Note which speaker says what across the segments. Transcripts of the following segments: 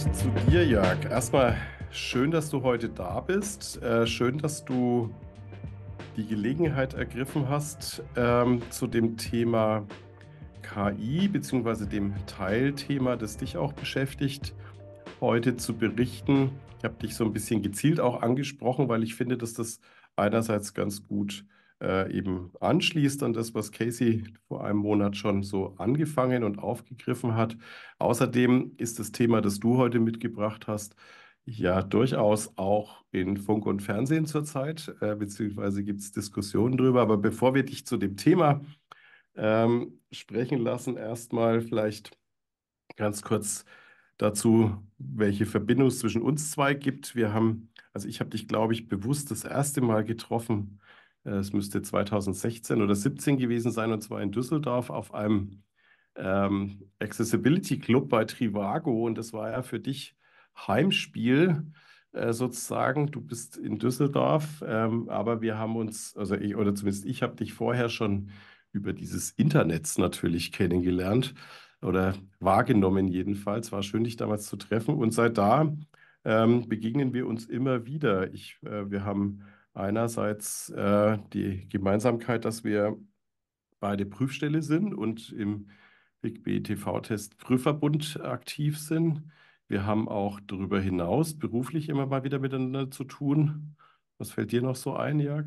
Speaker 1: zu dir, Jörg. Erstmal schön, dass du heute da bist. Schön, dass du die Gelegenheit ergriffen hast, zu dem Thema KI beziehungsweise dem Teilthema, das dich auch beschäftigt, heute zu berichten. Ich habe dich so ein bisschen gezielt auch angesprochen, weil ich finde, dass das einerseits ganz gut eben anschließt an das, was Casey vor einem Monat schon so angefangen und aufgegriffen hat. Außerdem ist das Thema, das du heute mitgebracht hast, ja durchaus auch in Funk und Fernsehen zurzeit, beziehungsweise gibt es Diskussionen drüber. Aber bevor wir dich zu dem Thema sprechen lassen, erstmal vielleicht ganz kurz dazu, welche Verbindung es zwischen uns zwei gibt. Also ich habe dich, glaube ich, bewusst das erste Mal getroffen. Es müsste 2016 oder 17 gewesen sein, und zwar in Düsseldorf auf einem Accessibility Club bei Trivago. Und das war ja für dich Heimspiel sozusagen. Du bist in Düsseldorf, aber wir haben uns, also ich, oder zumindest ich habe dich vorher schon über dieses Internet natürlich kennengelernt oder wahrgenommen jedenfalls. War schön, dich damals zu treffen. Und seit da begegnen wir uns immer wieder. Wir haben einerseits die Gemeinsamkeit, dass wir beide Prüfstelle sind und im Big B TV-Test Prüfverbund aktiv sind. Wir haben auch darüber hinaus beruflich immer mal wieder miteinander zu tun. Was fällt dir noch so ein, Jörg?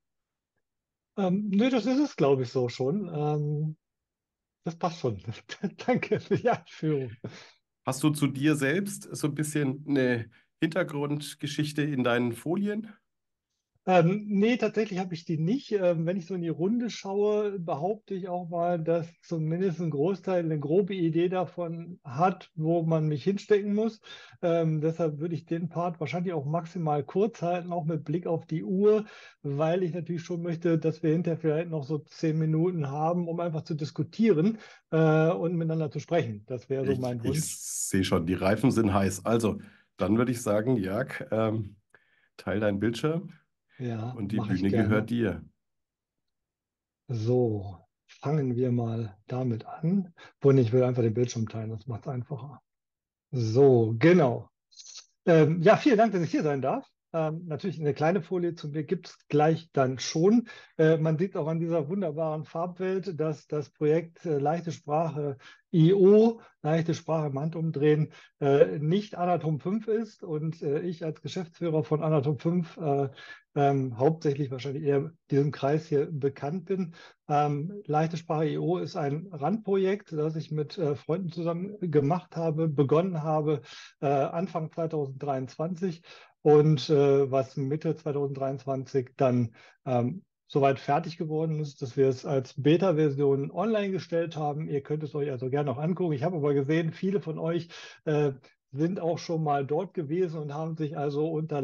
Speaker 2: Nö, das ist es, glaube ich, so schon. Das passt schon. Danke für die Einführung.
Speaker 1: Hast du zu dir selbst so ein bisschen eine Hintergrundgeschichte in deinen Folien?
Speaker 2: Nee, tatsächlich habe ich die nicht. Wenn ich so in die Runde schaue, behaupte ich auch mal, dass zumindest ein Großteil eine grobe Idee davon hat, wo man mich hinstecken muss. Deshalb würde ich den Part wahrscheinlich auch maximal kurz halten, auch mit Blick auf die Uhr, weil ich natürlich schon möchte, dass wir hinterher vielleicht noch so 10 Minuten haben, um einfach zu diskutieren, und miteinander zu sprechen. Das wäre so mein
Speaker 1: Ich
Speaker 2: Wunsch.
Speaker 1: sehe schon, die Reifen sind heiß. Also, dann würde ich sagen, Jörg, teil deinen Bildschirm
Speaker 2: Ja,
Speaker 1: und die
Speaker 2: mache ich
Speaker 1: Bühne gehört
Speaker 2: gerne.
Speaker 1: dir.
Speaker 2: So, fangen wir mal damit an. Und ich will einfach den Bildschirm teilen, das macht es einfacher. So, genau. Ja, vielen Dank, dass ich hier sein darf. Natürlich eine kleine Folie zu mir gibt es gleich dann schon. Man sieht auch an dieser wunderbaren Farbwelt, dass das Projekt Leichte Sprache IO, leichte Sprache im Handumdrehen, nicht Anatom 5 ist und ich als Geschäftsführer von Anatom 5 hauptsächlich wahrscheinlich eher diesem Kreis hier bekannt bin. Leichte Sprache IO ist ein Randprojekt, das ich mit Freunden zusammen gemacht habe, begonnen habe Anfang 2023 und was Mitte 2023 dann soweit fertig geworden ist, dass wir es als Beta-Version online gestellt haben. Ihr könnt es euch also gerne noch angucken. Ich habe aber gesehen, viele von euch sind auch schon mal dort gewesen und haben sich also unter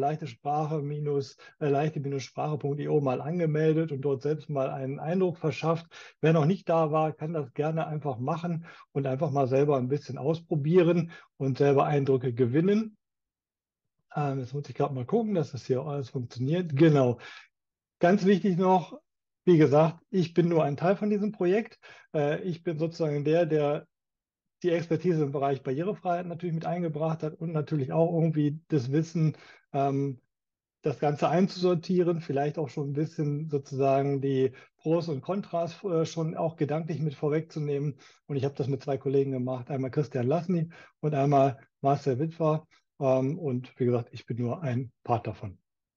Speaker 2: leichte-sprache.io mal angemeldet und dort selbst mal einen Eindruck verschafft. Wer noch nicht da war, kann das gerne einfach machen und einfach mal selber ein bisschen ausprobieren und selber Eindrücke gewinnen. Jetzt muss ich gerade mal gucken, dass das hier alles funktioniert. Genau. Ganz wichtig noch, wie gesagt, ich bin nur ein Teil von diesem Projekt. Ich bin sozusagen der die Expertise im Bereich Barrierefreiheit natürlich mit eingebracht hat und natürlich auch irgendwie das Wissen, ähm, das Ganze einzusortieren, vielleicht auch schon ein bisschen sozusagen die Pros und Kontras schon auch gedanklich mit vorwegzunehmen. Und ich habe das mit zwei Kollegen gemacht, einmal Christian Lasny und einmal Marcel Witwer. Und wie gesagt, ich bin nur ein Part davon.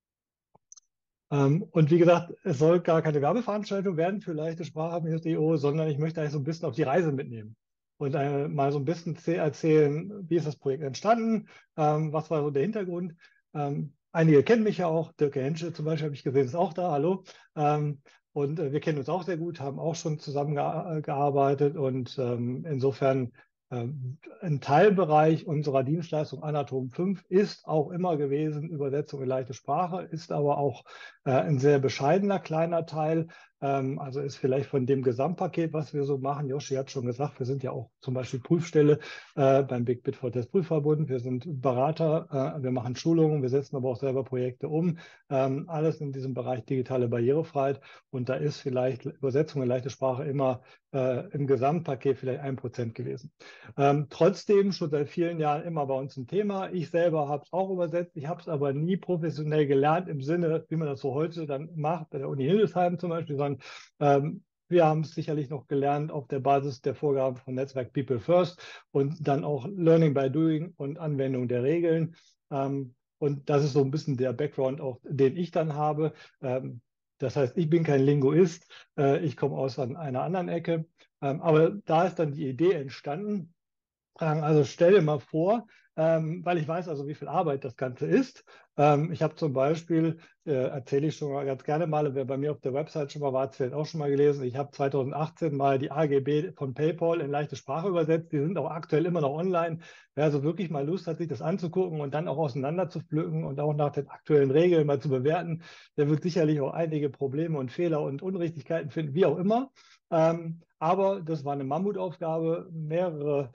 Speaker 2: Und wie gesagt, es soll gar keine Werbeveranstaltung werden für leichte Sprache.io, sondern ich möchte eigentlich so ein bisschen auf die Reise mitnehmen und mal so ein bisschen erzählen, wie ist das Projekt entstanden, was war so der Hintergrund. Einige kennen mich ja auch, Dirk Hensche zum Beispiel habe ich gesehen, ist auch da, hallo. Und wir kennen uns auch sehr gut, haben auch schon zusammen gearbeitet und insofern ein Teilbereich unserer Dienstleistung Anatom 5 ist auch immer gewesen, Übersetzung in leichte Sprache, ist aber auch ein sehr bescheidener kleiner Teil. Also ist vielleicht von dem Gesamtpaket, was wir so machen. Joshi hat schon gesagt, wir sind ja auch zum Beispiel Prüfstelle beim Big Bit for Test Prüfverbund. Wir sind Berater, wir machen Schulungen, wir setzen aber auch selber Projekte um. Alles in diesem Bereich digitale Barrierefreiheit. Und da ist vielleicht Übersetzung in leichte Sprache immer im Gesamtpaket vielleicht 1% gewesen. Trotzdem schon seit vielen Jahren immer bei uns ein Thema. Ich selber habe es auch übersetzt. Ich habe es aber nie professionell gelernt im Sinne, wie man das so heute dann macht, bei der Uni Hildesheim zum Beispiel, sondern wir haben es sicherlich noch gelernt auf der Basis der Vorgaben von Netzwerk People First und dann auch Learning by Doing und Anwendung der Regeln. Und das ist so ein bisschen der Background, auch den ich dann habe. Das heißt, ich bin kein Linguist, ich komme aus einer anderen Ecke. Aber da ist dann die Idee entstanden, also stell dir mal vor, weil ich weiß also, wie viel Arbeit das Ganze ist. Ich habe zum Beispiel, erzähle ich schon mal ganz gerne mal, wer bei mir auf der Website schon mal war, hat es vielleicht auch schon mal gelesen, ich habe 2018 mal die AGB von PayPal in leichte Sprache übersetzt. Die sind auch aktuell immer noch online. Wer also wirklich mal Lust hat, sich das anzugucken und dann auch auseinander zu pflücken und auch nach den aktuellen Regeln mal zu bewerten, der wird sicherlich auch einige Probleme und Fehler und Unrichtigkeiten finden, wie auch immer. Aber das war eine Mammutaufgabe, mehrere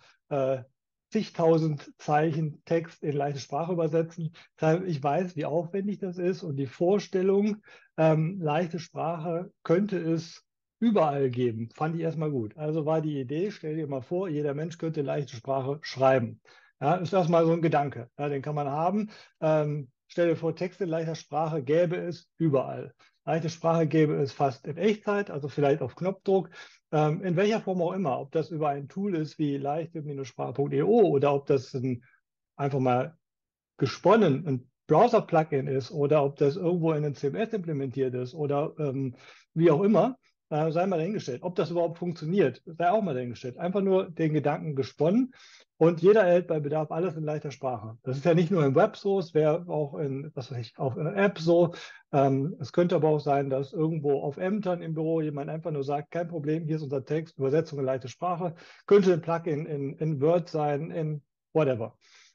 Speaker 2: zigtausend Zeichen Text in leichte Sprache übersetzen. Ich weiß, wie aufwendig das ist und die Vorstellung, leichte Sprache könnte es überall geben, fand ich erstmal gut. Also war die Idee, stell dir mal vor, jeder Mensch könnte leichte Sprache schreiben. Ja, ist erstmal so ein Gedanke, ja, den kann man haben. Stell dir vor, Texte in leichter Sprache gäbe es überall. Leichte Sprache gäbe es fast in Echtzeit, also vielleicht auf Knopfdruck. In welcher Form auch immer, ob das über ein Tool ist wie leichte-sprache.io oder ob das einfach mal gesponnen ein Browser-Plugin ist oder ob das irgendwo in ein CMS implementiert ist oder wie auch immer, sei mal dahingestellt. Ob das überhaupt funktioniert, sei auch mal dahingestellt. Einfach nur den Gedanken gesponnen und jeder erhält bei Bedarf alles in leichter Sprache. Das ist ja nicht nur im Web so, es wäre auch in, was weiß ich, auf einer App so. Es könnte aber auch sein, dass irgendwo auf Ämtern im Büro jemand einfach nur sagt, kein Problem, hier ist unser Text, Übersetzung in leichte Sprache. Könnte ein Plugin in Word sein, in whatever.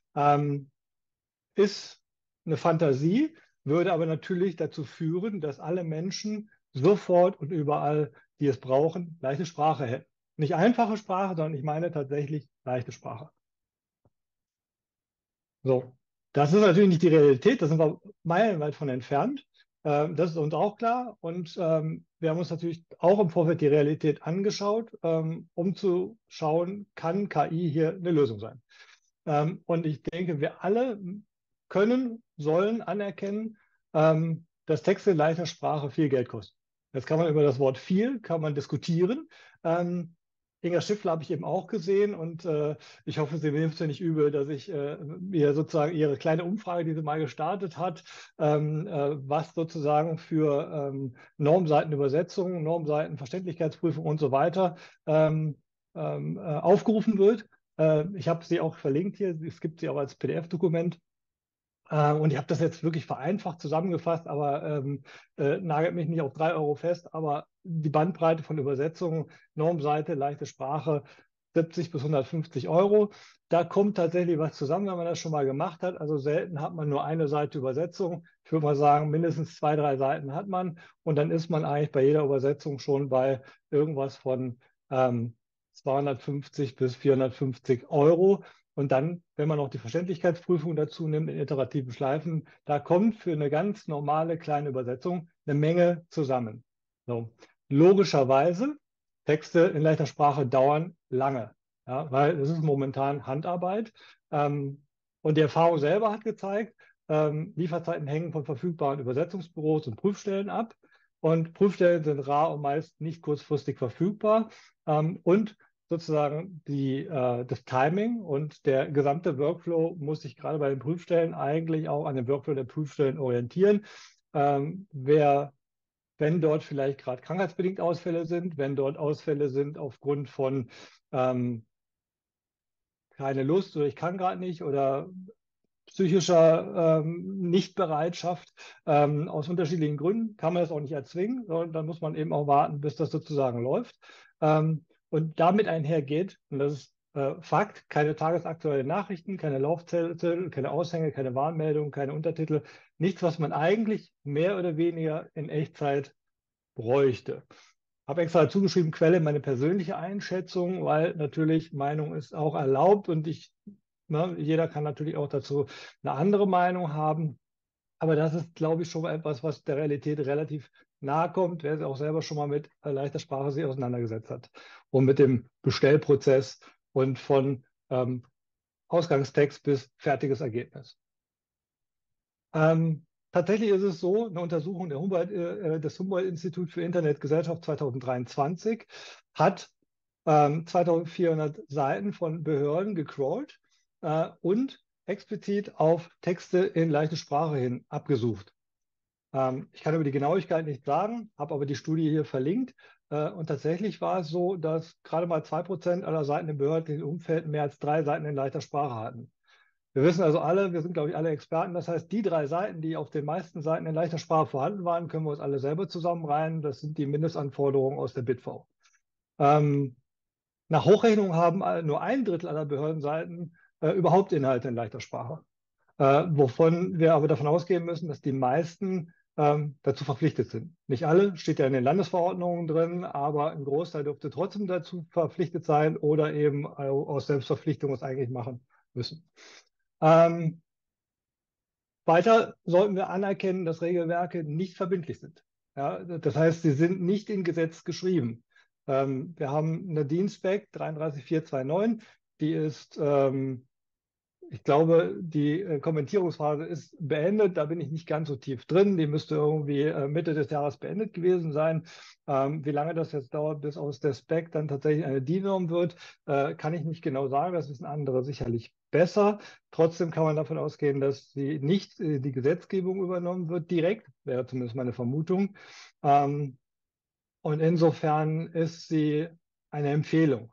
Speaker 2: Ist eine Fantasie, würde aber natürlich dazu führen, dass alle Menschen sofort und überall, die es brauchen, leichte Sprache hätten. Nicht einfache Sprache, sondern ich meine tatsächlich leichte Sprache. So, das ist natürlich nicht die Realität, da sind wir meilenweit von entfernt. Das ist uns auch klar. Und wir haben uns natürlich auch im Vorfeld die Realität angeschaut, um zu schauen, kann KI hier eine Lösung sein. Und ich denke, wir alle können, sollen anerkennen, dass Texte in leichter Sprache viel Geld kosten. Jetzt kann man über das Wort viel, kann man diskutieren. Inga Schiffler habe ich eben auch gesehen und ich hoffe, sie nimmt es ja nicht übel, dass ich mir sozusagen ihre kleine Umfrage, die sie mal gestartet hat, was sozusagen für Normseitenübersetzungen, Normseiten, Verständlichkeitsprüfung und so weiter aufgerufen wird. Ich habe sie auch verlinkt hier, es gibt sie auch als PDF-Dokument. Und ich habe das jetzt wirklich vereinfacht zusammengefasst, aber nagelt mich nicht auf 3 € fest. Aber die Bandbreite von Übersetzungen, Normseite, leichte Sprache, 70 bis 150 Euro. Da kommt tatsächlich was zusammen, wenn man das schon mal gemacht hat. Also selten hat man nur eine Seite Übersetzung. Ich würde mal sagen, mindestens 2, 3 Seiten hat man. Und dann ist man eigentlich bei jeder Übersetzung schon bei irgendwas von 250 bis 450 Euro. Und dann, wenn man noch die Verständlichkeitsprüfung dazu nimmt, in iterativen Schleifen, da kommt für eine ganz normale kleine Übersetzung eine Menge zusammen. So. Logischerweise, Texte in leichter Sprache dauern lange, ja, weil es ist momentan Handarbeit. Und die Erfahrung selber hat gezeigt, Lieferzeiten hängen von verfügbaren Übersetzungsbüros und Prüfstellen ab. Und Prüfstellen sind rar und meist nicht kurzfristig verfügbar. Und sozusagen das Timing und der gesamte Workflow muss sich gerade bei den Prüfstellen eigentlich auch an dem Workflow der Prüfstellen orientieren. Wenn dort vielleicht gerade krankheitsbedingt Ausfälle sind, wenn dort Ausfälle sind aufgrund von keine Lust oder ich kann gerade nicht oder psychischer Nichtbereitschaft aus unterschiedlichen Gründen, kann man das auch nicht erzwingen, sondern dann muss man eben auch warten, bis das sozusagen läuft. Und damit einhergeht, und das ist Fakt, keine tagesaktuellen Nachrichten, keine Laufzettel, keine Aushänge, keine Warnmeldungen, keine Untertitel, nichts, was man eigentlich mehr oder weniger in Echtzeit bräuchte. Habe extra dazu geschrieben, Quelle meine persönliche Einschätzung, weil natürlich Meinung ist auch erlaubt und jeder kann natürlich auch dazu eine andere Meinung haben. Aber das ist, glaube ich, schon mal etwas, was der Realität relativ nahe kommt, wer sich auch selber schon mal mit leichter Sprache sich auseinandergesetzt hat und mit dem Bestellprozess und von Ausgangstext bis fertiges Ergebnis. Tatsächlich ist es so, eine Untersuchung des Humboldt-Instituts für Internetgesellschaft 2023 hat 2400 Seiten von Behörden gecrawlt und explizit auf Texte in leichte Sprache hin abgesucht. Ich kann über die Genauigkeit nicht sagen, habe aber die Studie hier verlinkt. Und tatsächlich war es so, dass gerade mal 2% aller Seiten im behördlichen Umfeld mehr als 3 Seiten in leichter Sprache hatten. Wir wissen also alle, wir sind, glaube ich, alle Experten. Das heißt, die 3 Seiten, die auf den meisten Seiten in leichter Sprache vorhanden waren, können wir uns alle selber zusammenreihen. Das sind die Mindestanforderungen aus der BitV. Nach Hochrechnung haben nur 1/3 aller Behördenseiten überhaupt Inhalte in leichter Sprache. Wovon wir aber davon ausgehen müssen, dass die meisten dazu verpflichtet sind. Nicht alle, steht ja in den Landesverordnungen drin, aber ein Großteil dürfte trotzdem dazu verpflichtet sein oder eben aus Selbstverpflichtung es eigentlich machen müssen. Weiter sollten wir anerkennen, dass Regelwerke nicht verbindlich sind. Ja, das heißt, sie sind nicht in Gesetz geschrieben. Wir haben eine DIN-Spec 33429, die ist ich glaube, die Kommentierungsphase ist beendet. Da bin ich nicht ganz so tief drin. Die müsste irgendwie Mitte des Jahres beendet gewesen sein. Wie lange das jetzt dauert, bis aus der Spec dann tatsächlich eine DIN-Norm wird, kann ich nicht genau sagen. Das wissen andere sicherlich besser. Trotzdem kann man davon ausgehen, dass sie nicht die Gesetzgebung übernommen wird. Direkt wäre zumindest meine Vermutung. Und insofern ist sie eine Empfehlung.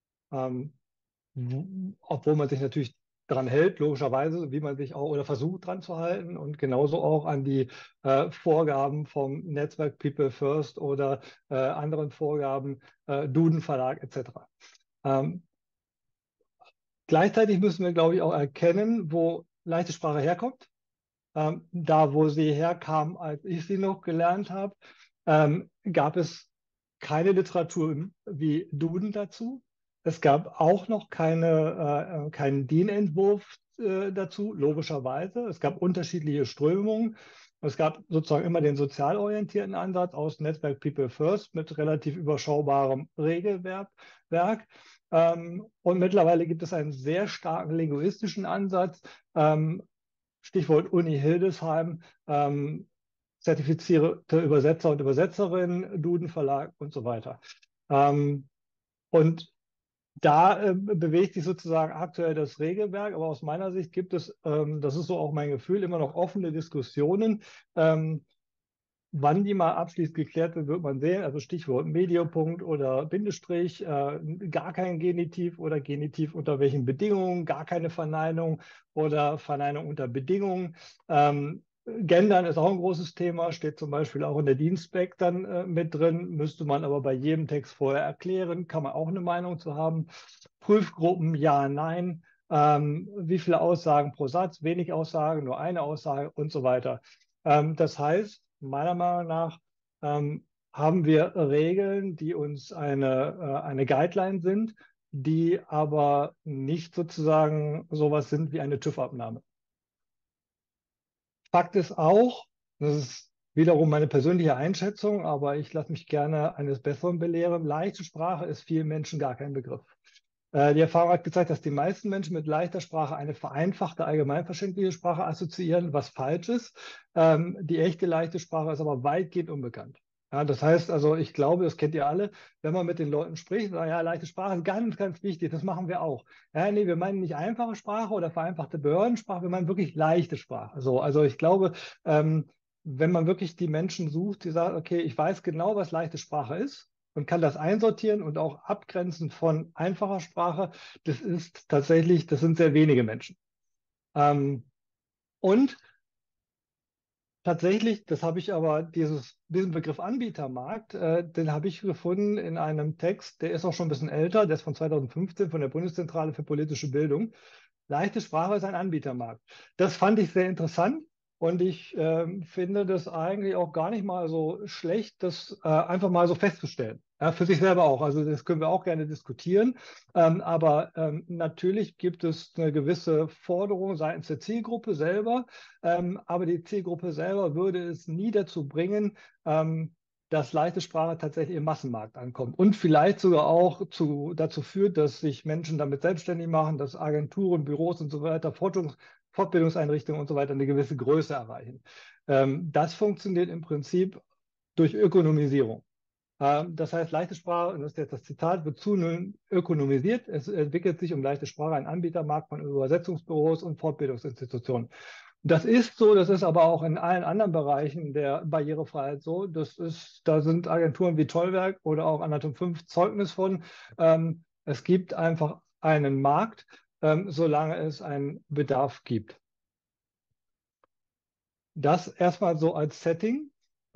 Speaker 2: Obwohl man sich natürlich daran hält, logischerweise, wie man sich auch oder versucht dran zu halten und genauso auch an die Vorgaben vom Netzwerk People First oder anderen Vorgaben, Duden Verlag etc. Gleichzeitig müssen wir, glaube ich, auch erkennen, wo leichte Sprache herkommt. Da, wo sie herkam, als ich sie noch gelernt habe, gab es keine Literatur wie Duden dazu. Es gab auch noch keinen DIN-Entwurf dazu, logischerweise. Es gab unterschiedliche Strömungen. Es gab sozusagen immer den sozial orientierten Ansatz aus Netzwerk People First mit relativ überschaubarem Regelwerk. Und mittlerweile gibt es einen sehr starken linguistischen Ansatz. Stichwort Uni Hildesheim, zertifizierte Übersetzer und Übersetzerinnen, Duden Verlag und so weiter. Und da bewegt sich sozusagen aktuell das Regelwerk, aber aus meiner Sicht gibt es, das ist so auch mein Gefühl, immer noch offene Diskussionen. Wann die mal abschließend geklärt wird, wird man sehen. Also Stichwort Mediopunkt oder Bindestrich, gar kein Genitiv oder Genitiv unter welchen Bedingungen, gar keine Verneinung oder Verneinung unter Bedingungen. Gendern ist auch ein großes Thema, steht zum Beispiel auch in der DIN-Spec dann mit drin, müsste man aber bei jedem Text vorher erklären, kann man auch eine Meinung zu haben. Prüfgruppen, ja, nein. Wie viele Aussagen pro Satz, wenig Aussagen, nur eine Aussage und so weiter. Das heißt, meiner Meinung nach haben wir Regeln, die uns eine Guideline sind, die aber nicht sozusagen sowas sind wie eine TÜV-Abnahme. Fakt ist auch, das ist wiederum meine persönliche Einschätzung, aber ich lasse mich gerne eines Besseren belehren. Leichte Sprache ist vielen Menschen gar kein Begriff. Die Erfahrung hat gezeigt, dass die meisten Menschen mit leichter Sprache eine vereinfachte, allgemeinverständliche Sprache assoziieren, was falsch ist. Die echte leichte Sprache ist aber weitgehend unbekannt. Ja, das heißt also, ich glaube, das kennt ihr alle, wenn man mit den Leuten spricht, sagt, ja, leichte Sprache ist ganz, ganz wichtig, das machen wir auch. Ja, nee, wir meinen nicht einfache Sprache oder vereinfachte Behördensprache, wir meinen wirklich leichte Sprache. So, also ich glaube, wenn man wirklich die Menschen sucht, die sagen, okay, ich weiß genau, was leichte Sprache ist, und kann das einsortieren und auch abgrenzen von einfacher Sprache. Das ist tatsächlich, das sind sehr wenige Menschen. Und Tatsächlich, das habe ich aber, diesen Begriff Anbietermarkt, den habe ich gefunden in einem Text, der ist auch schon ein bisschen älter, der ist von 2015 von der Bundeszentrale für politische Bildung. Leichte Sprache ist ein Anbietermarkt. Das fand ich sehr interessant und ich finde das eigentlich auch gar nicht mal so schlecht, das einfach mal so festzustellen. Ja, für sich selber auch. Also das können wir auch gerne diskutieren. Aber natürlich gibt es eine gewisse Forderung seitens der Zielgruppe selber. Aber die Zielgruppe selber würde es nie dazu bringen, dass leichte Sprache tatsächlich im Massenmarkt ankommt und vielleicht sogar auch dazu führt, dass sich Menschen damit selbstständig machen, dass Agenturen, Büros und so weiter, Fortbildungseinrichtungen und so weiter eine gewisse Größe erreichen. Das funktioniert im Prinzip durch Ökonomisierung. Das heißt, leichte Sprache, und das ist jetzt das Zitat, wird zunehmend ökonomisiert. Es entwickelt sich um leichte Sprache ein Anbietermarkt von Übersetzungsbüros und Fortbildungsinstitutionen. Das ist so, das ist aber auch in allen anderen Bereichen der Barrierefreiheit so. Da sind Agenturen wie Tollwerk oder auch Anatom 5 Zeugnis von. Es gibt einfach einen Markt, solange es einen Bedarf gibt. Das erstmal so als Setting.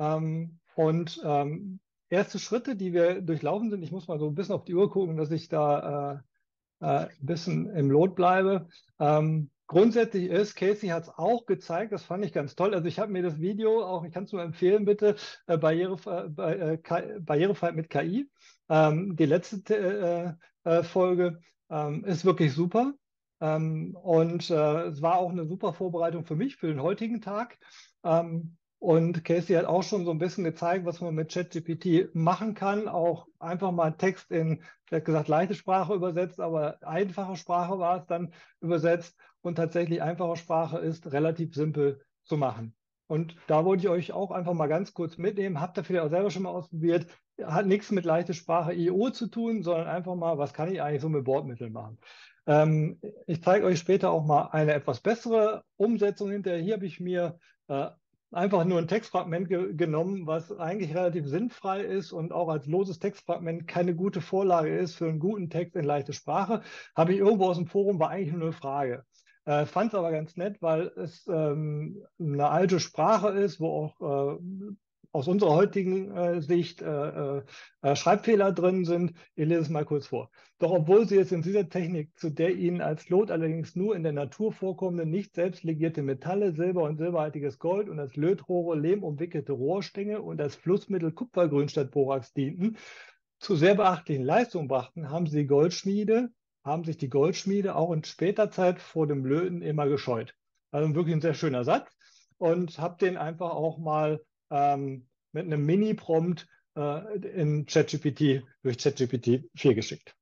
Speaker 2: Erste Schritte, die wir durchlaufen sind, ich muss mal so ein bisschen auf die Uhr gucken, dass ich da ein bisschen im Lot bleibe. Grundsätzlich ist, Casey hat es auch gezeigt, das fand ich ganz toll. Also ich habe mir das Video auch, ich kann es nur empfehlen, bitte, Barrierefreiheit mit KI. Die letzte Folge ist wirklich super. Es war auch eine super Vorbereitung für mich, für den heutigen Tag. Und Casey hat auch schon so ein bisschen gezeigt, was man mit ChatGPT machen kann. Auch einfach mal Text in, ich habe gesagt, leichte Sprache übersetzt, aber einfache Sprache war es dann übersetzt. Und tatsächlich einfache Sprache ist relativ simpel zu machen. Und da wollte ich euch auch einfach mal ganz kurz mitnehmen. Habt ihr vielleicht auch selber schon mal ausprobiert. Hat nichts mit leichte Sprache IO zu tun, sondern einfach mal, was kann ich eigentlich so mit Bordmitteln machen? Ich zeige euch später auch mal eine etwas bessere Umsetzung hinterher. Hier habe ich mir einfach nur ein Textfragment genommen, was eigentlich relativ sinnfrei ist und auch als loses Textfragment keine gute Vorlage ist für einen guten Text in leichte Sprache. Habe ich irgendwo aus dem Forum, war eigentlich nur eine Frage. Fand es aber ganz nett, weil es eine alte Sprache ist, wo auch aus unserer heutigen Sicht Schreibfehler drin sind. Ich lese es mal kurz vor. Doch obwohl sie jetzt in dieser Technik, zu der ihnen als Lot allerdings nur in der Natur vorkommende, nicht selbst legierte Metalle, Silber und silberhaltiges Gold und als Lötrohre lehmumwickelte Rohrstänge und als Flussmittel Kupfergrün statt Borax dienten, zu sehr beachtlichen Leistungen brachten, haben sich die Goldschmiede auch in später Zeit vor dem Löten immer gescheut. Also wirklich ein sehr schöner Satz und habe den einfach auch mal mit einem Mini-Prompt in ChatGPT durch ChatGPT 4 geschickt.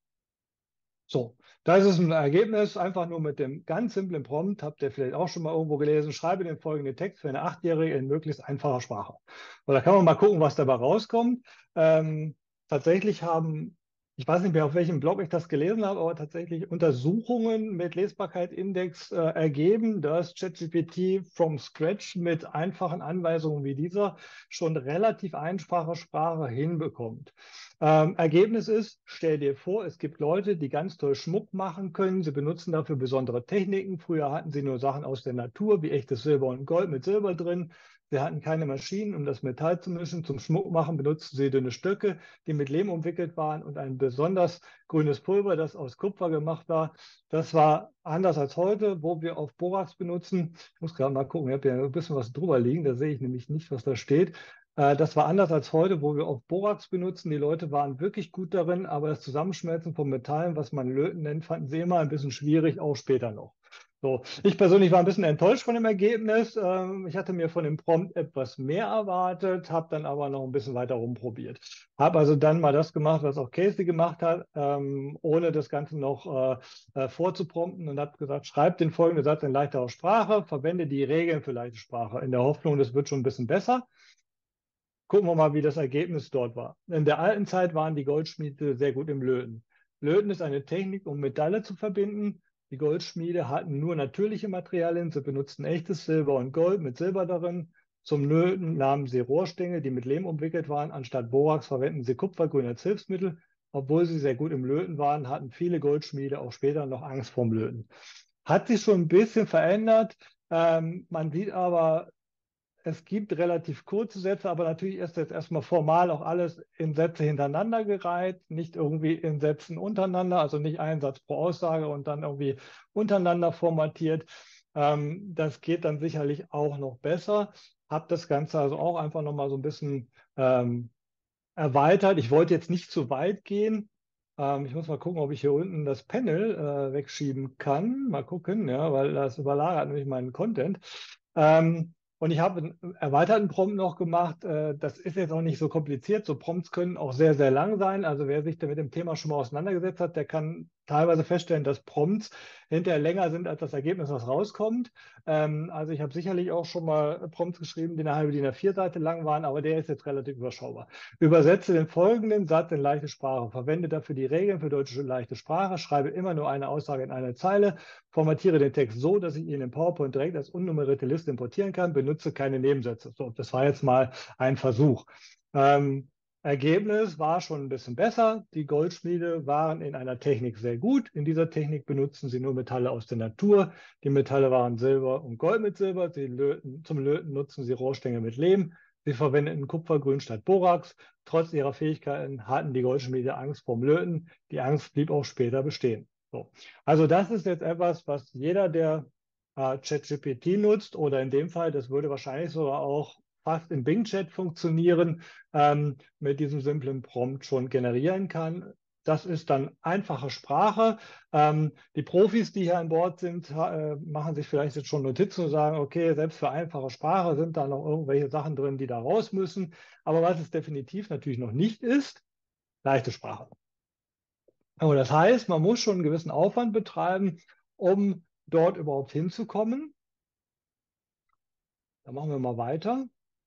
Speaker 2: So, da ist es ein Ergebnis, einfach nur mit dem ganz simplen Prompt, habt ihr vielleicht auch schon mal irgendwo gelesen, schreibe den folgenden Text für eine Achtjährige in möglichst einfacher Sprache. Und da kann man mal gucken, was dabei rauskommt. Tatsächlich haben, ich weiß nicht mehr, auf welchem Blog ich das gelesen habe, aber tatsächlich Untersuchungen mit Lesbarkeit-Index ergeben, dass ChatGPT from scratch mit einfachen Anweisungen wie dieser schon relativ einfache Sprache hinbekommt. Ergebnis ist, stell dir vor, es gibt Leute, die ganz toll Schmuck machen können. Sie benutzen dafür besondere Techniken. Früher hatten sie nur Sachen aus der Natur, wie echtes Silber und Gold mit Silber drin. Sie hatten keine Maschinen, um das Metall zu mischen. Zum Schmuck machen benutzten sie dünne Stöcke, die mit Lehm umwickelt waren und ein besonders grünes Pulver, das aus Kupfer gemacht war. Das war anders als heute, wo wir auf Borax benutzen. Ich muss gerade mal gucken, ich habe ja ein bisschen was drüber liegen, da sehe ich nämlich nicht, was da steht. Das war anders als heute, wo wir auf Borax benutzen. Die Leute waren wirklich gut darin, aber das Zusammenschmelzen von Metallen, was man Löten nennt, fanden sie immer ein bisschen schwierig, auch später noch. So, ich persönlich war ein bisschen enttäuscht von dem Ergebnis. Ich hatte mir von dem Prompt etwas mehr erwartet, habe dann aber noch ein bisschen weiter rumprobiert. Habe also dann mal das gemacht, was auch Casey gemacht hat, ohne das Ganze noch vorzuprompten und habe gesagt, schreib den folgenden Satz in leichterer Sprache, verwende die Regeln für leichte Sprache, in der Hoffnung, das wird schon ein bisschen besser. Gucken wir mal, wie das Ergebnis dort war. In der alten Zeit waren die Goldschmiede sehr gut im Löten. Löten ist eine Technik, um Metalle zu verbinden. Die Goldschmiede hatten nur natürliche Materialien. Sie benutzten echtes Silber und Gold mit Silber darin. Zum Löten nahmen sie Rohrstängel, die mit Lehm umwickelt waren. Anstatt Borax verwenden sie Kupfergrün als Hilfsmittel. Obwohl sie sehr gut im Löten waren, hatten viele Goldschmiede auch später noch Angst vorm Löten. Hat sich schon ein bisschen verändert. Man sieht aber es gibt relativ kurze Sätze, aber natürlich ist jetzt erstmal formal auch alles in Sätze hintereinander gereiht, nicht irgendwie in Sätzen untereinander, also nicht ein Satz pro Aussage und dann irgendwie untereinander formatiert. Das geht dann sicherlich auch noch besser. Habe das Ganze also auch einfach nochmal so ein bisschen erweitert. Ich wollte jetzt nicht zu weit gehen. Ich muss mal gucken, ob ich hier unten das Panel wegschieben kann. Mal gucken, ja, weil das überlagert nämlich meinen Content. Und ich habe einen erweiterten Prompt noch gemacht. Das ist jetzt auch nicht so kompliziert. So Prompts können auch sehr, sehr lang sein. Also wer sich da mit dem Thema schon mal auseinandergesetzt hat, der kann teilweise feststellen, dass Prompts hinterher länger sind als das Ergebnis, was rauskommt. Also ich habe sicherlich auch schon mal Prompts geschrieben, die eine halbe DIN A4-Seite lang waren, aber der ist jetzt relativ überschaubar. Übersetze den folgenden Satz in leichte Sprache. Verwende dafür die Regeln für deutsche leichte Sprache. Schreibe immer nur eine Aussage in eine Zeile. Formatiere den Text so, dass ich ihn in PowerPoint direkt als unnummerierte Liste importieren kann. Benutze keine Nebensätze. So, das war jetzt mal ein Versuch. Ergebnis war schon ein bisschen besser. Die Goldschmiede waren in einer Technik sehr gut. In dieser Technik benutzen sie nur Metalle aus der Natur. Die Metalle waren Silber und Gold mit Silber. Zum Löten nutzen sie Rohrstängel mit Lehm. Sie verwendeten Kupfergrün statt Borax. Trotz ihrer Fähigkeiten hatten die Goldschmiede Angst vorm Löten. Die Angst blieb auch später bestehen. So. Also das ist jetzt etwas, was jeder, der ChatGPT nutzt, oder in dem Fall, das würde wahrscheinlich sogar auch fast im Bing-Chat funktionieren, mit diesem simplen Prompt schon generieren kann. Das ist dann einfache Sprache. Die Profis, die hier an Bord sind, machen sich vielleicht jetzt schon Notizen und sagen, okay, selbst für einfache Sprache sind da noch irgendwelche Sachen drin, die da raus müssen. Aber was es definitiv natürlich noch nicht ist, leichte Sprache. Aber das heißt, man muss schon einen gewissen Aufwand betreiben, um dort überhaupt hinzukommen. Da machen wir mal weiter.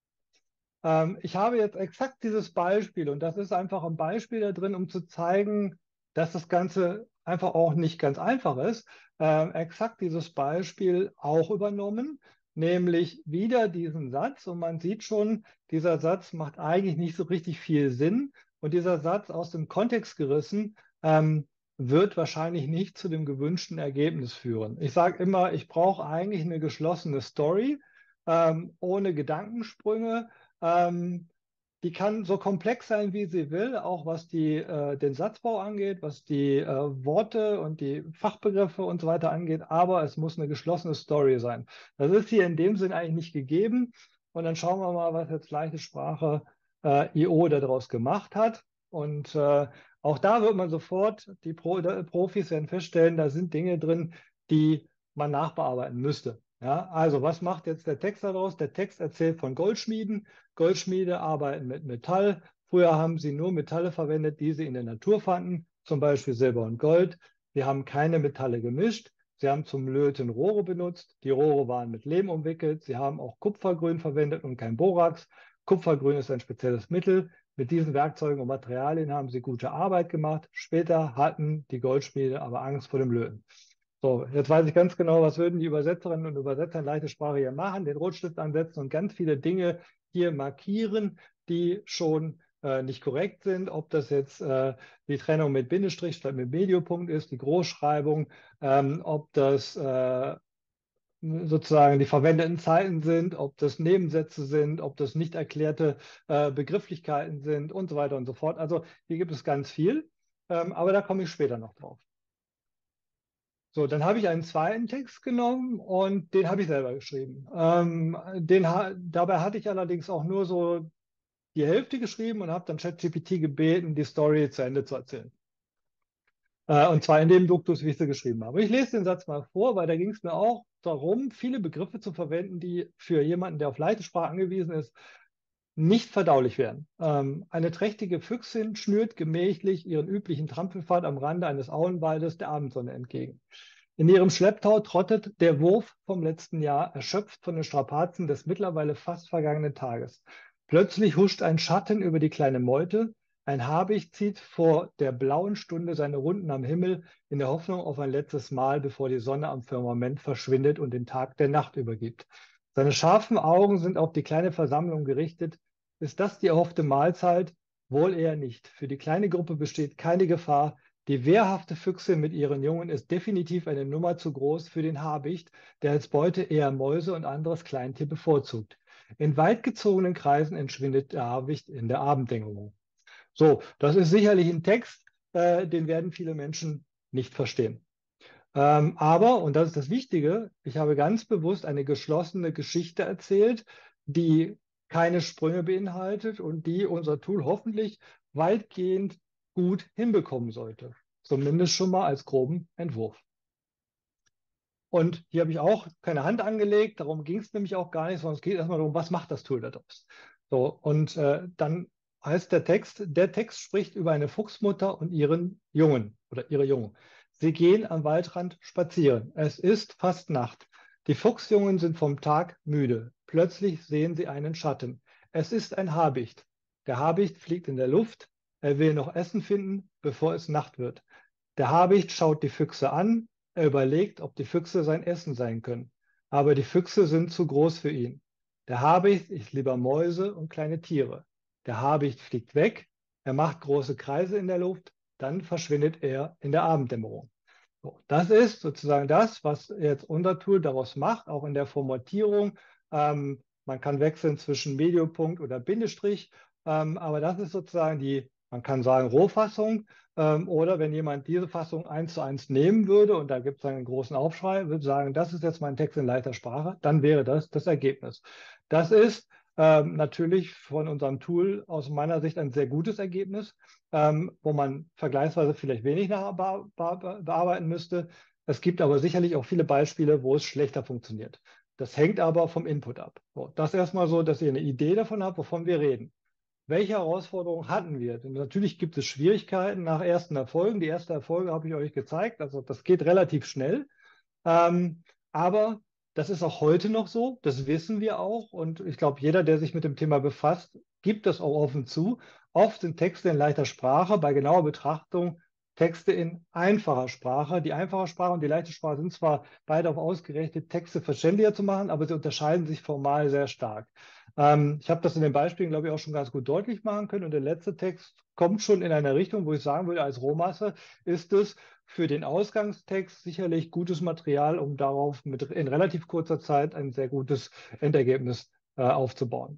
Speaker 2: Ich habe jetzt exakt dieses Beispiel und das ist einfach ein Beispiel da drin, um zu zeigen, dass das Ganze einfach auch nicht ganz einfach ist. Exakt dieses Beispiel auch übernommen, nämlich wieder diesen Satz und man sieht schon, dieser Satz macht eigentlich nicht so richtig viel Sinn und dieser Satz aus dem Kontext gerissen wird wahrscheinlich nicht zu dem gewünschten Ergebnis führen. Ich sage immer, ich brauche eigentlich eine geschlossene Story ohne Gedankensprünge. ähm, Die kann so komplex sein, wie sie will, auch was den Satzbau angeht, was die Worte und die Fachbegriffe und so weiter angeht, aber es muss eine geschlossene Story sein. Das ist hier in dem Sinn eigentlich nicht gegeben. Und dann schauen wir mal, was jetzt leichte Sprache IO daraus gemacht hat. Und auch da wird man sofort, Profis werden feststellen, da sind Dinge drin, die man nachbearbeiten müsste. Ja, also was macht jetzt der Text daraus? Der Text erzählt von Goldschmieden. Goldschmiede arbeiten mit Metall. Früher haben sie nur Metalle verwendet, die sie in der Natur fanden, zum Beispiel Silber und Gold. Sie haben keine Metalle gemischt. Sie haben zum Löten Rohre benutzt. Die Rohre waren mit Lehm umwickelt. Sie haben auch Kupfergrün verwendet und kein Borax. Kupfergrün ist ein spezielles Mittel. Mit diesen Werkzeugen und Materialien haben sie gute Arbeit gemacht. Später hatten die Goldschmiede aber Angst vor dem Löten. So, jetzt weiß ich ganz genau, was würden die Übersetzerinnen und Übersetzer in leichte Sprache hier machen, den Rotstift ansetzen und ganz viele Dinge hier markieren, die schon nicht korrekt sind, ob das jetzt die Trennung mit Bindestrich statt mit Mediopunkt ist, die Großschreibung, ob das sozusagen die verwendeten Zeiten sind, ob das Nebensätze sind, ob das nicht erklärte Begrifflichkeiten sind und so weiter und so fort. Also hier gibt es ganz viel, aber da komme ich später noch drauf. So, dann habe ich einen zweiten Text genommen und den habe ich selber geschrieben. Dabei hatte ich allerdings auch nur so die Hälfte geschrieben und habe dann ChatGPT gebeten, die Story zu Ende zu erzählen. Und zwar in dem Duktus, wie ich sie geschrieben habe. Ich lese den Satz mal vor, weil da ging es mir auch darum, viele Begriffe zu verwenden, die für jemanden, der auf leichte Sprache angewiesen ist, nicht verdaulich wären. Eine trächtige Füchsin schnürt gemächlich ihren üblichen Trampelpfad am Rande eines Auenwaldes der Abendsonne entgegen. In ihrem Schlepptau trottet der Wurf vom letzten Jahr, erschöpft von den Strapazen des mittlerweile fast vergangenen Tages. Plötzlich huscht ein Schatten über die kleine Meute. Ein Habicht zieht vor der blauen Stunde seine Runden am Himmel in der Hoffnung auf ein letztes Mal, bevor die Sonne am Firmament verschwindet und den Tag der Nacht übergibt. Seine scharfen Augen sind auf die kleine Versammlung gerichtet. Ist das die erhoffte Mahlzeit? Wohl eher nicht. Für die kleine Gruppe besteht keine Gefahr. Die wehrhafte Füchsin mit ihren Jungen ist definitiv eine Nummer zu groß für den Habicht, der als Beute eher Mäuse und anderes Kleintier bevorzugt. In weit gezogenen Kreisen entschwindet der Habicht in der Abenddämmerung. So, das ist sicherlich ein Text, den werden viele Menschen nicht verstehen. Aber, und das ist das Wichtige, ich habe ganz bewusst eine geschlossene Geschichte erzählt, die keine Sprünge beinhaltet und die unser Tool hoffentlich weitgehend gut hinbekommen sollte. Zumindest schon mal als groben Entwurf. Und hier habe ich auch keine Hand angelegt, darum ging es nämlich auch gar nicht, sondern es geht erstmal darum, was macht das Tool daraus. So, und dann heißt der Text spricht über eine Fuchsmutter und ihren Jungen oder ihre Jungen. Sie gehen am Waldrand spazieren. Es ist fast Nacht. Die Fuchsjungen sind vom Tag müde. Plötzlich sehen sie einen Schatten. Es ist ein Habicht. Der Habicht fliegt in der Luft. Er will noch Essen finden, bevor es Nacht wird. Der Habicht schaut die Füchse an. Er überlegt, ob die Füchse sein Essen sein können. Aber die Füchse sind zu groß für ihn. Der Habicht isst lieber Mäuse und kleine Tiere. Der Habicht fliegt weg. Er macht große Kreise in der Luft. Dann verschwindet er in der Abenddämmerung. So, das ist sozusagen das, was jetzt unser Tool daraus macht, auch in der Formatierung. Man kann wechseln zwischen Mediopunkt oder Bindestrich, aber das ist sozusagen die, man kann sagen, Rohfassung. Oder wenn jemand diese Fassung 1:1 nehmen würde, und da gibt es einen großen Aufschrei, würde sagen, das ist jetzt mein Text in leichter Sprache, dann wäre das das Ergebnis. Das ist natürlich von unserem Tool aus meiner Sicht ein sehr gutes Ergebnis, wo man vergleichsweise vielleicht wenig bearbeiten müsste. Es gibt aber sicherlich auch viele Beispiele, wo es schlechter funktioniert. Das hängt aber vom Input ab. So, das erstmal so, dass ihr eine Idee davon habt, wovon wir reden. Welche Herausforderungen hatten wir? Denn natürlich gibt es Schwierigkeiten nach ersten Erfolgen. Die ersten Erfolge habe ich euch gezeigt. Also das geht relativ schnell. Aber das ist auch heute noch so. Das wissen wir auch. Und ich glaube, jeder, der sich mit dem Thema befasst, gibt das auch offen zu. Oft sind Texte in leichter Sprache, bei genauer Betrachtung Texte in einfacher Sprache. Die einfache Sprache und die leichte Sprache sind zwar beide darauf ausgerichtet, Texte verständlicher zu machen, aber sie unterscheiden sich formal sehr stark. Ich habe das in den Beispielen, glaube ich, auch schon ganz gut deutlich machen können. Und der letzte Text kommt schon in eine Richtung, wo ich sagen würde, als Rohmasse ist es für den Ausgangstext sicherlich gutes Material, um darauf in relativ kurzer Zeit ein sehr gutes Endergebnis aufzubauen.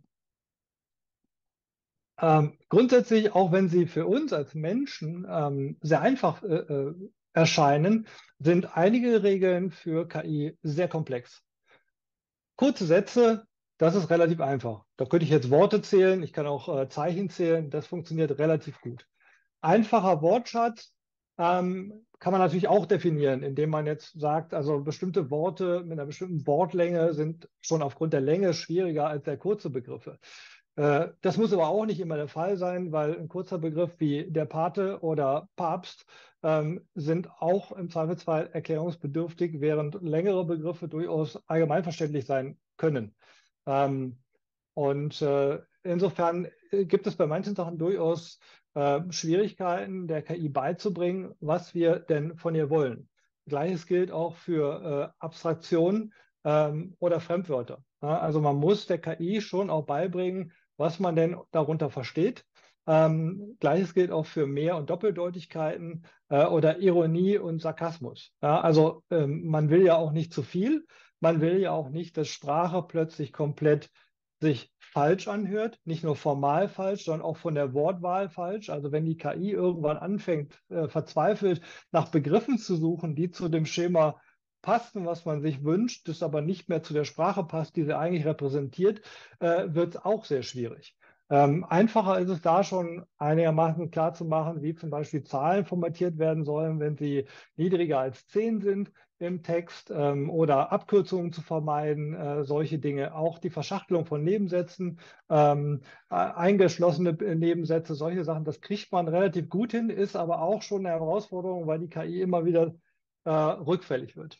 Speaker 2: Grundsätzlich, auch wenn sie für uns als Menschen sehr einfach erscheinen, sind einige Regeln für KI sehr komplex. Kurze Sätze, das ist relativ einfach. Da könnte ich jetzt Worte zählen, ich kann auch Zeichen zählen, das funktioniert relativ gut. Einfacher Wortschatz kann man natürlich auch definieren, indem man jetzt sagt, also bestimmte Worte mit einer bestimmten Wortlänge sind schon aufgrund der Länge schwieriger als sehr kurze Begriffe. Das muss aber auch nicht immer der Fall sein, weil ein kurzer Begriff wie der Pate oder Papst sind auch im Zweifelsfall erklärungsbedürftig, während längere Begriffe durchaus allgemeinverständlich sein können. Ähm, und insofern gibt es bei manchen Sachen durchaus Schwierigkeiten, der KI beizubringen, was wir denn von ihr wollen. Gleiches gilt auch für Abstraktionen oder Fremdwörter. Ja, also man muss der KI schon auch beibringen, was man denn darunter versteht. Gleiches gilt auch für Mehr- und Doppeldeutigkeiten oder Ironie und Sarkasmus. Ja, also man will ja auch nicht zu viel. Man will ja auch nicht, dass Sprache plötzlich komplett sich falsch anhört, nicht nur formal falsch, sondern auch von der Wortwahl falsch. Also wenn die KI irgendwann anfängt, verzweifelt nach Begriffen zu suchen, die zu dem Schema passen, was man sich wünscht, das aber nicht mehr zu der Sprache passt, die sie eigentlich repräsentiert, wird es auch sehr schwierig. Einfacher ist es da schon einigermaßen klar zu machen, wie zum Beispiel Zahlen formatiert werden sollen, wenn sie niedriger als 10 sind im Text oder Abkürzungen zu vermeiden, solche Dinge. Auch die Verschachtelung von Nebensätzen, eingeschlossene Nebensätze, solche Sachen, das kriegt man relativ gut hin, ist aber auch schon eine Herausforderung, weil die KI immer wieder rückfällig wird.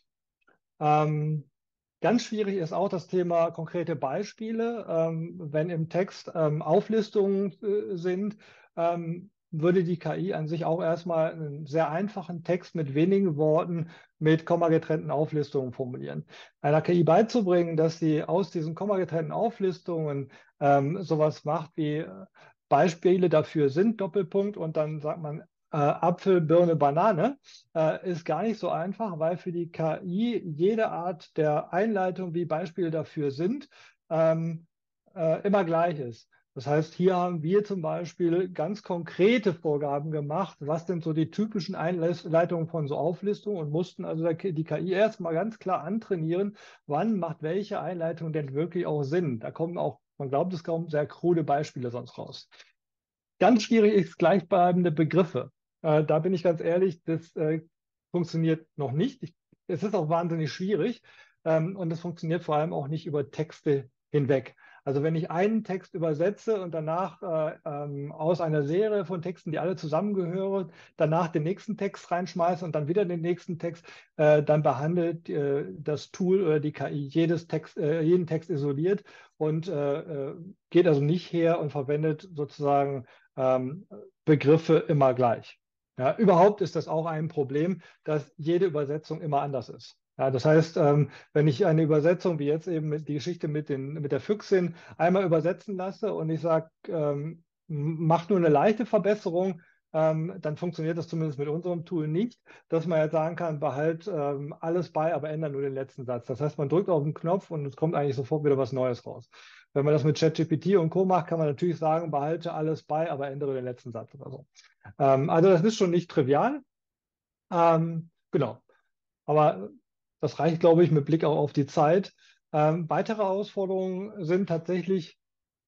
Speaker 2: Ganz schwierig ist auch das Thema konkrete Beispiele. Wenn im Text Auflistungen sind, würde die KI an sich auch erstmal einen sehr einfachen Text mit wenigen Worten mit kommagetrennten Auflistungen formulieren. Einer KI beizubringen, dass sie aus diesen kommagetrennten Auflistungen sowas macht wie Beispiele dafür sind, Doppelpunkt, und dann sagt man Apfel, Birne, Banane, ist gar nicht so einfach, weil für die KI jede Art der Einleitung, wie Beispiele dafür sind, immer gleich ist. Das heißt, hier haben wir zum Beispiel ganz konkrete Vorgaben gemacht, was denn so die typischen Einleitungen von so Auflistungen und mussten also die KI erstmal ganz klar antrainieren, wann macht welche Einleitung denn wirklich auch Sinn. Da kommen auch, man glaubt es kaum, sehr krude Beispiele sonst raus. Ganz schwierig ist gleichbleibende Begriffe. Da bin ich ganz ehrlich, das funktioniert noch nicht. Es ist auch wahnsinnig schwierig und es funktioniert vor allem auch nicht über Texte hinweg. Also wenn ich einen Text übersetze und danach aus einer Serie von Texten, die alle zusammengehören, danach den nächsten Text reinschmeiße und dann wieder den nächsten Text, dann behandelt das Tool oder die KI jeden Text isoliert und geht also nicht her und verwendet sozusagen Begriffe immer gleich. Ja, überhaupt ist das auch ein Problem, dass jede Übersetzung immer anders ist. Ja, das heißt, wenn ich eine Übersetzung, wie jetzt eben die Geschichte mit der Füchsin, einmal übersetzen lasse und ich sage, mach nur eine leichte Verbesserung, dann funktioniert das zumindest mit unserem Tool nicht, dass man jetzt sagen kann, behalt alles bei, aber ändere nur den letzten Satz. Das heißt, man drückt auf den Knopf und es kommt eigentlich sofort wieder was Neues raus. Wenn man das mit ChatGPT und Co. macht, kann man natürlich sagen, behalte alles bei, aber ändere den letzten Satz oder so. Also das ist schon nicht trivial. Genau. Aber das reicht, glaube ich, mit Blick auch auf die Zeit. Weitere Herausforderungen sind tatsächlich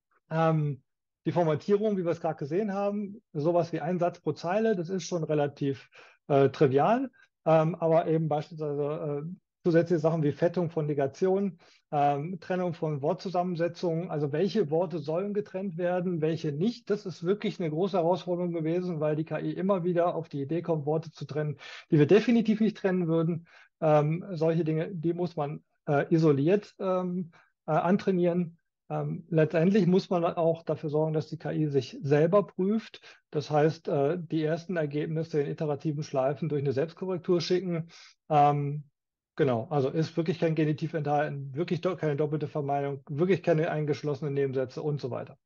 Speaker 2: die Formatierung, wie wir es gerade gesehen haben. Sowas wie ein Satz pro Zeile, das ist schon relativ trivial. Aber eben beispielsweise zusätzliche Sachen wie Fettung von Negationen, Trennung von Wortzusammensetzungen, also welche Worte sollen getrennt werden, welche nicht. Das ist wirklich eine große Herausforderung gewesen, weil die KI immer wieder auf die Idee kommt, Worte zu trennen, die wir definitiv nicht trennen würden. Solche Dinge, die muss man isoliert antrainieren. Letztendlich muss man auch dafür sorgen, dass die KI sich selber prüft. Das heißt, die ersten Ergebnisse in iterativen Schleifen durch eine Selbstkorrektur schicken. Genau, also ist wirklich kein Genitiv enthalten, wirklich keine doppelte Vermeidung, wirklich keine eingeschlossenen Nebensätze und so weiter.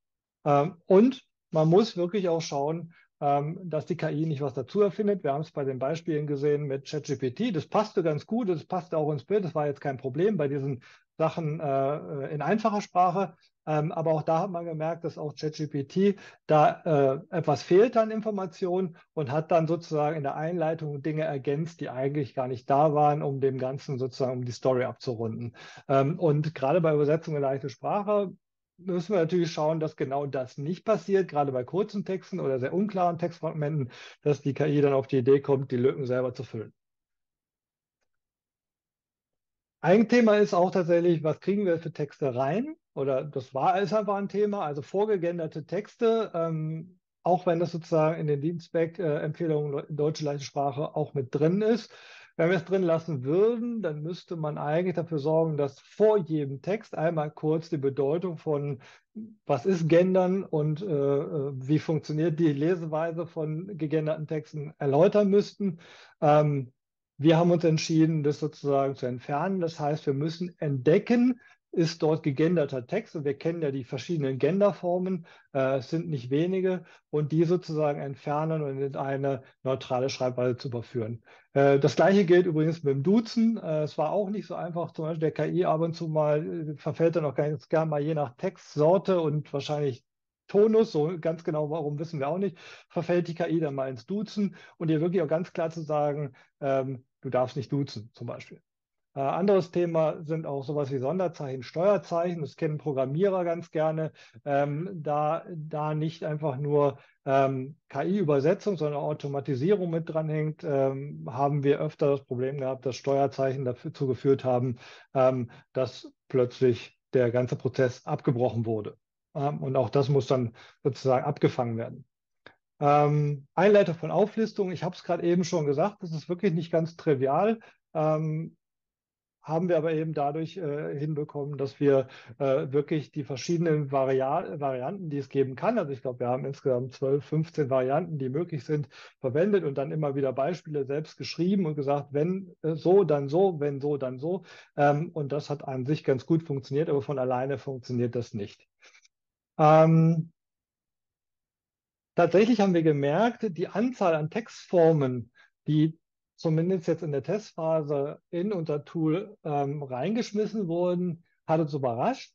Speaker 2: Und man muss wirklich auch schauen, dass die KI nicht was dazu erfindet. Wir haben es bei den Beispielen gesehen mit ChatGPT. Das passte ganz gut, das passte auch ins Bild. Das war jetzt kein Problem bei diesen Sachen in einfacher Sprache. Aber auch da hat man gemerkt, dass auch ChatGPT da etwas fehlt an Informationen und hat dann sozusagen in der Einleitung Dinge ergänzt, die eigentlich gar nicht da waren, um dem Ganzen sozusagen um die Story abzurunden. Und gerade bei Übersetzung in leichte Sprache müssen wir natürlich schauen, dass genau das nicht passiert, gerade bei kurzen Texten oder sehr unklaren Textfragmenten, dass die KI dann auf die Idee kommt, die Lücken selber zu füllen. Ein Thema ist auch tatsächlich, was kriegen wir für Texte rein? Oder ist einfach ein Thema, also vorgegenderte Texte, auch wenn das sozusagen in den Dienstspec-Empfehlungen deutsche leichte Sprache auch mit drin ist. Wenn wir es drin lassen würden, dann müsste man eigentlich dafür sorgen, dass vor jedem Text einmal kurz die Bedeutung von was ist Gendern und wie funktioniert die Leseweise von gegenderten Texten erläutern müssten. Wir haben uns entschieden, das sozusagen zu entfernen. Das heißt, wir müssen entdecken, ist dort gegenderter Text und wir kennen ja die verschiedenen Genderformen, es sind nicht wenige und die sozusagen entfernen und in eine neutrale Schreibweise zu überführen. Das gleiche gilt übrigens mit dem Duzen. Es war auch nicht so einfach, zum Beispiel der KI ab und zu mal verfällt dann auch ganz gern mal je nach Textsorte und wahrscheinlich Tonus, so ganz genau warum wissen wir auch nicht, verfällt die KI dann mal ins Duzen und ihr wirklich auch ganz klar zu sagen, du darfst nicht duzen zum Beispiel. Anderes Thema sind auch sowas wie Sonderzeichen, Steuerzeichen. Das kennen Programmierer ganz gerne. Da nicht einfach nur KI-Übersetzung, sondern Automatisierung mit dranhängt, haben wir öfter das Problem gehabt, dass Steuerzeichen dazu geführt haben, dass plötzlich der ganze Prozess abgebrochen wurde. Und auch das muss dann sozusagen abgefangen werden. Einleitung von Auflistungen, ich habe es gerade eben schon gesagt, das ist wirklich nicht ganz trivial. Haben wir aber eben dadurch hinbekommen, dass wir wirklich die verschiedenen Varianten, die es geben kann, also ich glaube, wir haben insgesamt 12, 15 Varianten, die möglich sind, verwendet und dann immer wieder Beispiele selbst geschrieben und gesagt, wenn so, dann so, wenn so, dann so. Und das hat an sich ganz gut funktioniert, aber von alleine funktioniert das nicht. Tatsächlich haben wir gemerkt, die Anzahl an Textformen, die zumindest jetzt in der Testphase in unser Tool reingeschmissen wurden, hat uns überrascht.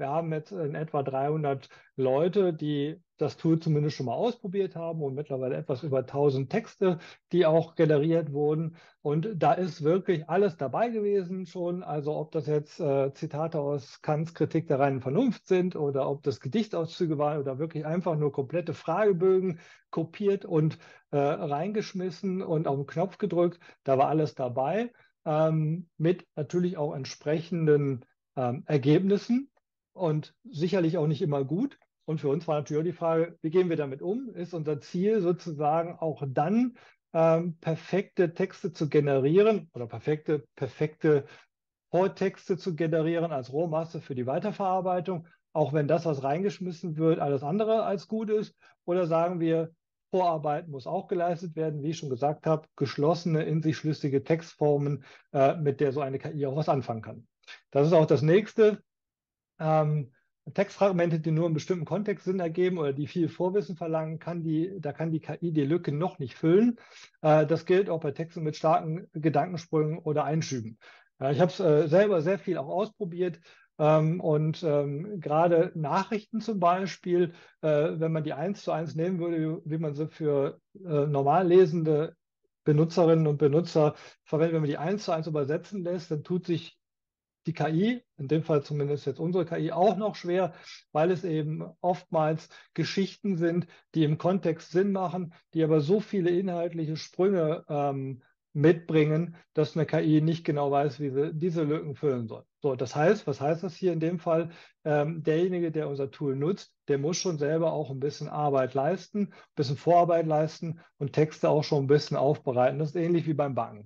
Speaker 2: Wir haben jetzt in etwa 300 Leute, die das Tool zumindest schon mal ausprobiert haben und mittlerweile etwas über 1000 Texte, die auch generiert wurden. Und da ist wirklich alles dabei gewesen schon. Also ob das jetzt Zitate aus Kants Kritik der reinen Vernunft sind oder ob das Gedichtauszüge waren oder wirklich einfach nur komplette Fragebögen kopiert und reingeschmissen und auf den Knopf gedrückt. Da war alles dabei, mit natürlich auch entsprechenden Ergebnissen und sicherlich auch nicht immer gut. Und für uns war natürlich auch die Frage, wie gehen wir damit um? Ist unser Ziel sozusagen auch dann perfekte Texte zu generieren oder perfekte Vortexte zu generieren als Rohmasse für die Weiterverarbeitung, auch wenn das, was reingeschmissen wird, alles andere als gut ist? Oder sagen wir, Vorarbeit muss auch geleistet werden, wie ich schon gesagt habe, geschlossene, in sich schlüssige Textformen, mit der so eine KI auch was anfangen kann. Das ist auch das nächste. Ähm, Textfragmente, die nur in bestimmten Kontext Sinn ergeben oder die viel Vorwissen verlangen, da kann die KI die Lücke noch nicht füllen. Das gilt auch bei Texten mit starken Gedankensprüngen oder Einschüben. Ich habe es selber sehr viel auch ausprobiert. Und gerade Nachrichten zum Beispiel, wenn man die eins zu eins nehmen würde, wie man sie für normal lesende Benutzerinnen und Benutzer verwendet, wenn man die eins zu eins übersetzen lässt, dann tut sich die KI, in dem Fall zumindest jetzt unsere KI, auch noch schwer, weil es eben oftmals Geschichten sind, die im Kontext Sinn machen, die aber so viele inhaltliche Sprünge mitbringen, dass eine KI nicht genau weiß, wie sie diese Lücken füllen soll. So, das heißt, was heißt das hier in dem Fall? Derjenige, der unser Tool nutzt, der muss schon selber auch ein bisschen Arbeit leisten, ein bisschen Vorarbeit leisten und Texte auch schon ein bisschen aufbereiten. Das ist ähnlich wie beim Backen.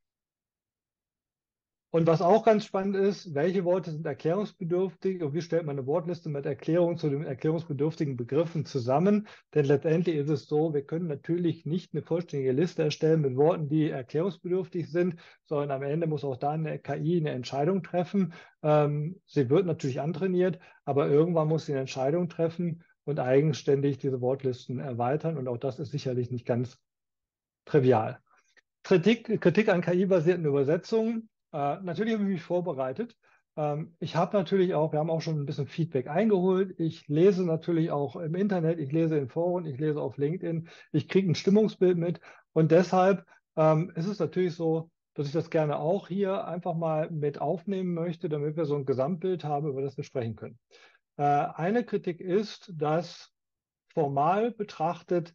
Speaker 2: Und was auch ganz spannend ist, welche Worte sind erklärungsbedürftig und wie stellt man eine Wortliste mit Erklärungen zu den erklärungsbedürftigen Begriffen zusammen? Denn letztendlich ist es so, wir können natürlich nicht eine vollständige Liste erstellen mit Worten, die erklärungsbedürftig sind, sondern am Ende muss auch da eine KI eine Entscheidung treffen. Sie wird natürlich antrainiert, aber irgendwann muss sie eine Entscheidung treffen und eigenständig diese Wortlisten erweitern. Und auch das ist sicherlich nicht ganz trivial. Kritik an KI-basierten Übersetzungen. Natürlich habe ich mich vorbereitet. Ich habe natürlich auch, wir haben auch schon ein bisschen Feedback eingeholt. Ich lese natürlich auch im Internet, ich lese in Foren, ich lese auf LinkedIn. Ich kriege ein Stimmungsbild mit. Und deshalb ist es natürlich so, dass ich das gerne auch hier einfach mal mit aufnehmen möchte, damit wir so ein Gesamtbild haben, über das wir sprechen können. Eine Kritik ist, dass formal betrachtet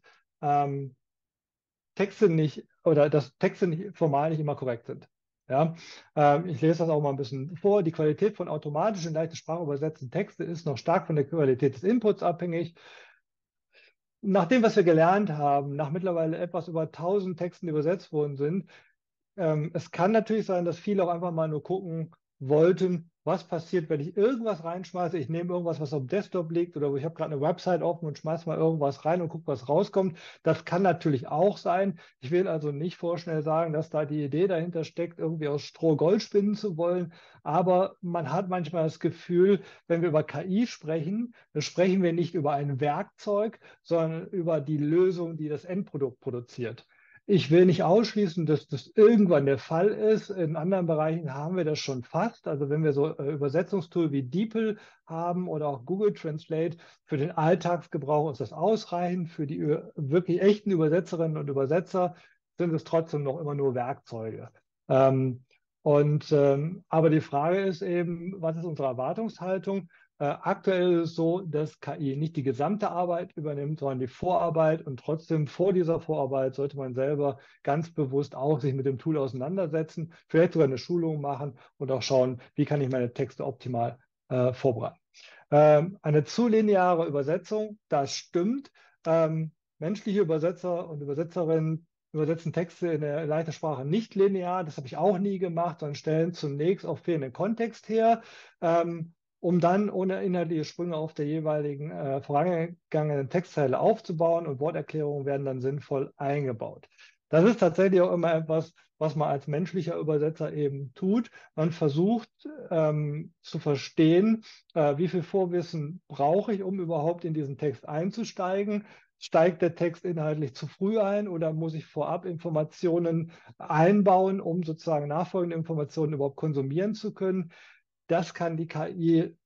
Speaker 2: Texte nicht oder dass Texte nicht, formal nicht immer korrekt sind. Ja, ich lese das auch mal ein bisschen vor. Die Qualität von automatisch in leichte Sprache übersetzten Texte ist noch stark von der Qualität des Inputs abhängig. Nach dem, was wir gelernt haben, nach mittlerweile etwas über 1000 Texten, die übersetzt worden sind, es kann natürlich sein, dass viele auch einfach mal nur gucken wollten, was passiert, wenn ich irgendwas reinschmeiße. Ich nehme irgendwas, was auf dem Desktop liegt oder ich habe gerade eine Website offen und schmeiße mal irgendwas rein und gucke, was rauskommt. Das kann natürlich auch sein. Ich will also nicht vorschnell sagen, dass da die Idee dahinter steckt, irgendwie aus Stroh Gold spinnen zu wollen. Aber man hat manchmal das Gefühl, wenn wir über KI sprechen, dann sprechen wir nicht über ein Werkzeug, sondern über die Lösung, die das Endprodukt produziert. Ich will nicht ausschließen, dass das irgendwann der Fall ist. In anderen Bereichen haben wir das schon fast. Also wenn wir so Übersetzungstool wie DeepL haben oder auch Google Translate, für den Alltagsgebrauch ist das ausreichend. Für die wirklich echten Übersetzerinnen und Übersetzer sind es trotzdem noch immer nur Werkzeuge. Aber die Frage ist eben, was ist unsere Erwartungshaltung? Aktuell ist es so, dass KI nicht die gesamte Arbeit übernimmt, sondern die Vorarbeit und trotzdem vor dieser Vorarbeit sollte man selber ganz bewusst auch sich mit dem Tool auseinandersetzen, vielleicht sogar eine Schulung machen und auch schauen, wie kann ich meine Texte optimal vorbereiten. Eine zu lineare Übersetzung, das stimmt. Menschliche Übersetzer und Übersetzerinnen übersetzen Texte in der leichten Sprache nicht linear. Das habe ich auch nie gemacht, sondern stellen zunächst auf fehlenden Kontext her. Um dann ohne inhaltliche Sprünge auf der jeweiligen vorangegangenen Textzeile aufzubauen und Worterklärungen werden dann sinnvoll eingebaut. Das ist tatsächlich auch immer etwas, was man als menschlicher Übersetzer eben tut. Man versucht zu verstehen, wie viel Vorwissen brauche ich, um überhaupt in diesen Text einzusteigen. Steigt der Text inhaltlich zu früh ein oder muss ich vorab Informationen einbauen, um sozusagen nachfolgende Informationen überhaupt konsumieren zu können? Das kann die KI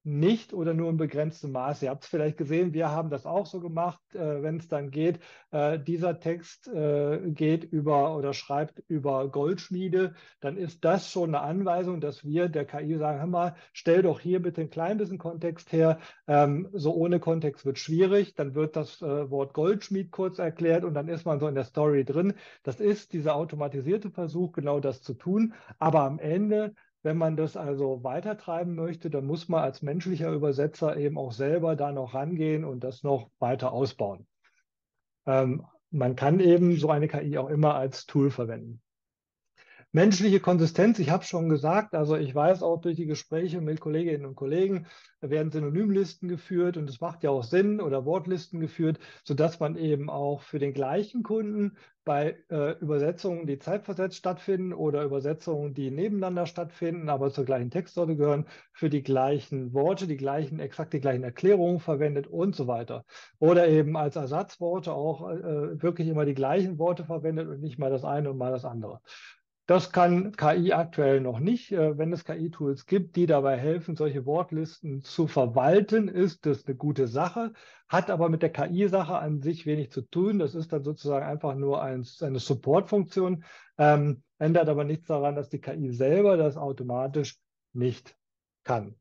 Speaker 2: nicht oder nur in begrenztem Maße. Ihr habt es vielleicht gesehen, wir haben das auch so gemacht, wenn es dann geht, dieser Text geht über oder schreibt über Goldschmiede, dann ist das schon eine Anweisung, dass wir der KI sagen, hör mal, stell doch hier bitte ein klein bisschen Kontext her. So ohne Kontext wird schwierig, dann wird das Wort Goldschmied kurz erklärt und dann ist man so in der Story drin. Das ist dieser automatisierte Versuch, genau das zu tun, aber am Ende, wenn man das also weitertreiben möchte, dann muss man als menschlicher Übersetzer eben auch selber da noch rangehen und das noch weiter ausbauen. Man kann eben so eine KI auch immer als Tool verwenden. Menschliche Konsistenz, ich habe schon gesagt, also ich weiß auch durch die Gespräche mit Kolleginnen und Kollegen, da werden Synonymlisten geführt und es macht ja auch Sinn oder Wortlisten geführt, sodass man eben auch für den gleichen Kunden bei Übersetzungen, die zeitversetzt stattfinden oder Übersetzungen, die nebeneinander stattfinden, aber zur gleichen Textsorte gehören, für die gleichen Worte, exakt die gleichen Erklärungen verwendet und so weiter. Oder eben als Ersatzworte auch wirklich immer die gleichen Worte verwendet und nicht mal das eine und mal das andere. Das kann KI aktuell noch nicht. Wenn es KI-Tools gibt, die dabei helfen, solche Wortlisten zu verwalten, ist das eine gute Sache, hat aber mit der KI-Sache an sich wenig zu tun. Das ist dann sozusagen einfach nur eine Support-Funktion, ändert aber nichts daran, dass die KI selber das automatisch nicht kann.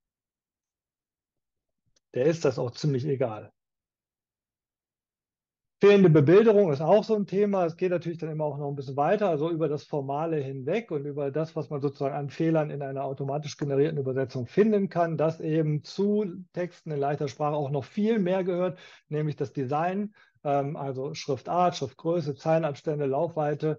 Speaker 2: Der ist das auch ziemlich egal. Fehlende Bebilderung ist auch so ein Thema. Es geht natürlich dann immer auch noch ein bisschen weiter, also über das Formale hinweg und über das, was man sozusagen an Fehlern in einer automatisch generierten Übersetzung finden kann, das eben zu Texten in leichter Sprache auch noch viel mehr gehört, nämlich das Design, also Schriftart, Schriftgröße, Zeilenabstände, Laufweite,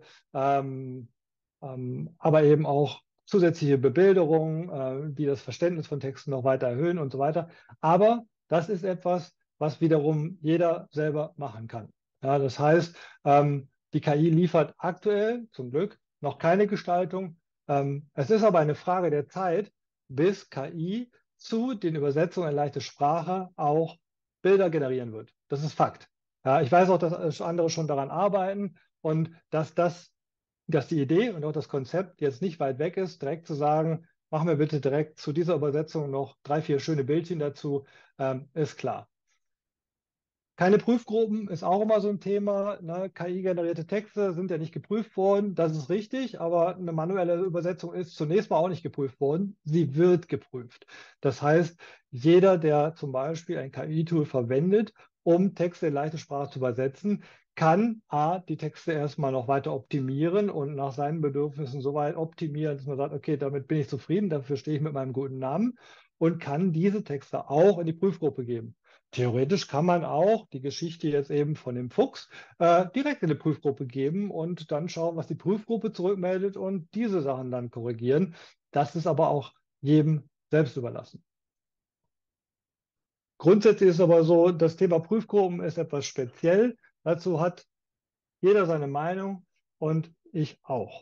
Speaker 2: aber eben auch zusätzliche Bebilderungen, die das Verständnis von Texten noch weiter erhöhen und so weiter. Aber das ist etwas, was wiederum jeder selber machen kann. Ja, das heißt, die KI liefert aktuell zum Glück noch keine Gestaltung. Es ist aber eine Frage der Zeit, bis KI zu den Übersetzungen in leichte Sprache auch Bilder generieren wird. Das ist Fakt. Ja, ich weiß auch, dass andere schon daran arbeiten und dass die Idee und auch das Konzept jetzt nicht weit weg ist, direkt zu sagen, machen wir bitte direkt zu dieser Übersetzung noch 3, 4 schöne Bildchen dazu, ist klar. Keine Prüfgruppen ist auch immer so ein Thema. Ne? KI-generierte Texte sind ja nicht geprüft worden, das ist richtig, aber eine manuelle Übersetzung ist zunächst mal auch nicht geprüft worden. Sie wird geprüft. Das heißt, jeder, der zum Beispiel ein KI-Tool verwendet, um Texte in leichte Sprache zu übersetzen, kann die Texte erstmal noch weiter optimieren und nach seinen Bedürfnissen so weit optimieren, dass man sagt, okay, damit bin ich zufrieden, dafür stehe ich mit meinem guten Namen und kann diese Texte auch in die Prüfgruppe geben. Theoretisch kann man auch die Geschichte jetzt eben von dem Fuchs direkt in die Prüfgruppe geben und dann schauen, was die Prüfgruppe zurückmeldet und diese Sachen dann korrigieren. Das ist aber auch jedem selbst überlassen. Grundsätzlich ist aber so, das Thema Prüfgruppen ist etwas speziell. Dazu hat jeder seine Meinung und ich auch.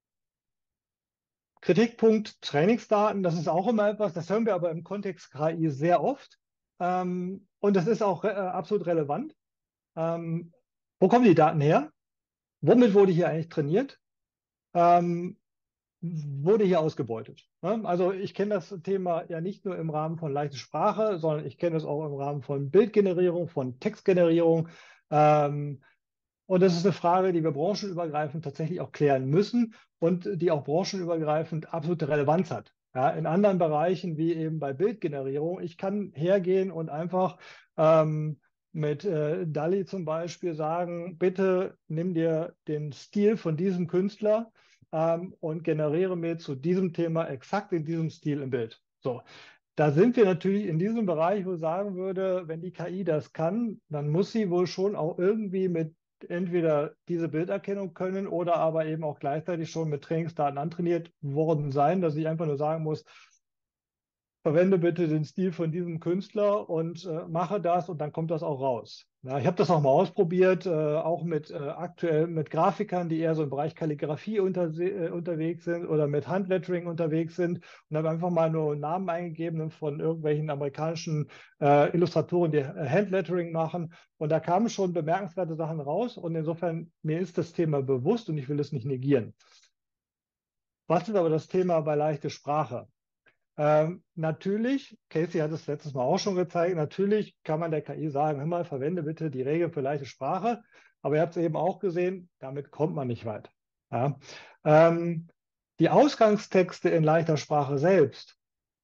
Speaker 2: Kritikpunkt Trainingsdaten, das ist auch immer etwas, das hören wir aber im Kontext KI sehr oft. Und das ist auch absolut relevant. Ähm, Wo kommen die Daten her? Womit wurde hier eigentlich trainiert? Ähm, Wurde hier ausgebeutet? Ne? Also ich kenne das Thema ja nicht nur im Rahmen von leichter Sprache, sondern ich kenne es auch im Rahmen von Bildgenerierung, von Textgenerierung. Ähm, und das ist eine Frage, die wir branchenübergreifend tatsächlich auch klären müssen und die auch branchenübergreifend absolute Relevanz hat. Ja, in anderen Bereichen, wie eben bei Bildgenerierung, ich kann hergehen und einfach mit DALL-E zum Beispiel sagen, bitte nimm dir den Stil von diesem Künstler und generiere mir zu diesem Thema exakt in diesem Stil ein Bild. So, da sind wir natürlich in diesem Bereich, wo ich sagen würde, wenn die KI das kann, dann muss sie wohl schon auch irgendwie mit entweder diese Bilderkennung können oder aber eben auch gleichzeitig schon mit Trainingsdaten antrainiert worden sein, dass ich einfach nur sagen muss, verwende bitte den Stil von diesem Künstler und mache das und dann kommt das auch raus. Ja, ich habe das auch mal ausprobiert, auch mit aktuell mit Grafikern, die eher so im Bereich Kalligrafie unterwegs sind oder mit Handlettering unterwegs sind und habe einfach mal nur Namen eingegeben von irgendwelchen amerikanischen Illustratoren, die Handlettering machen und da kamen schon bemerkenswerte Sachen raus und insofern mir ist das Thema bewusst und ich will es nicht negieren. Was ist aber das Thema bei leichter Sprache? Natürlich, Casey hat es letztes Mal auch schon gezeigt, natürlich kann man der KI sagen, hör mal, verwende bitte die Regel für leichte Sprache, aber ihr habt es eben auch gesehen, damit kommt man nicht weit. Ja? Die Ausgangstexte in leichter Sprache selbst,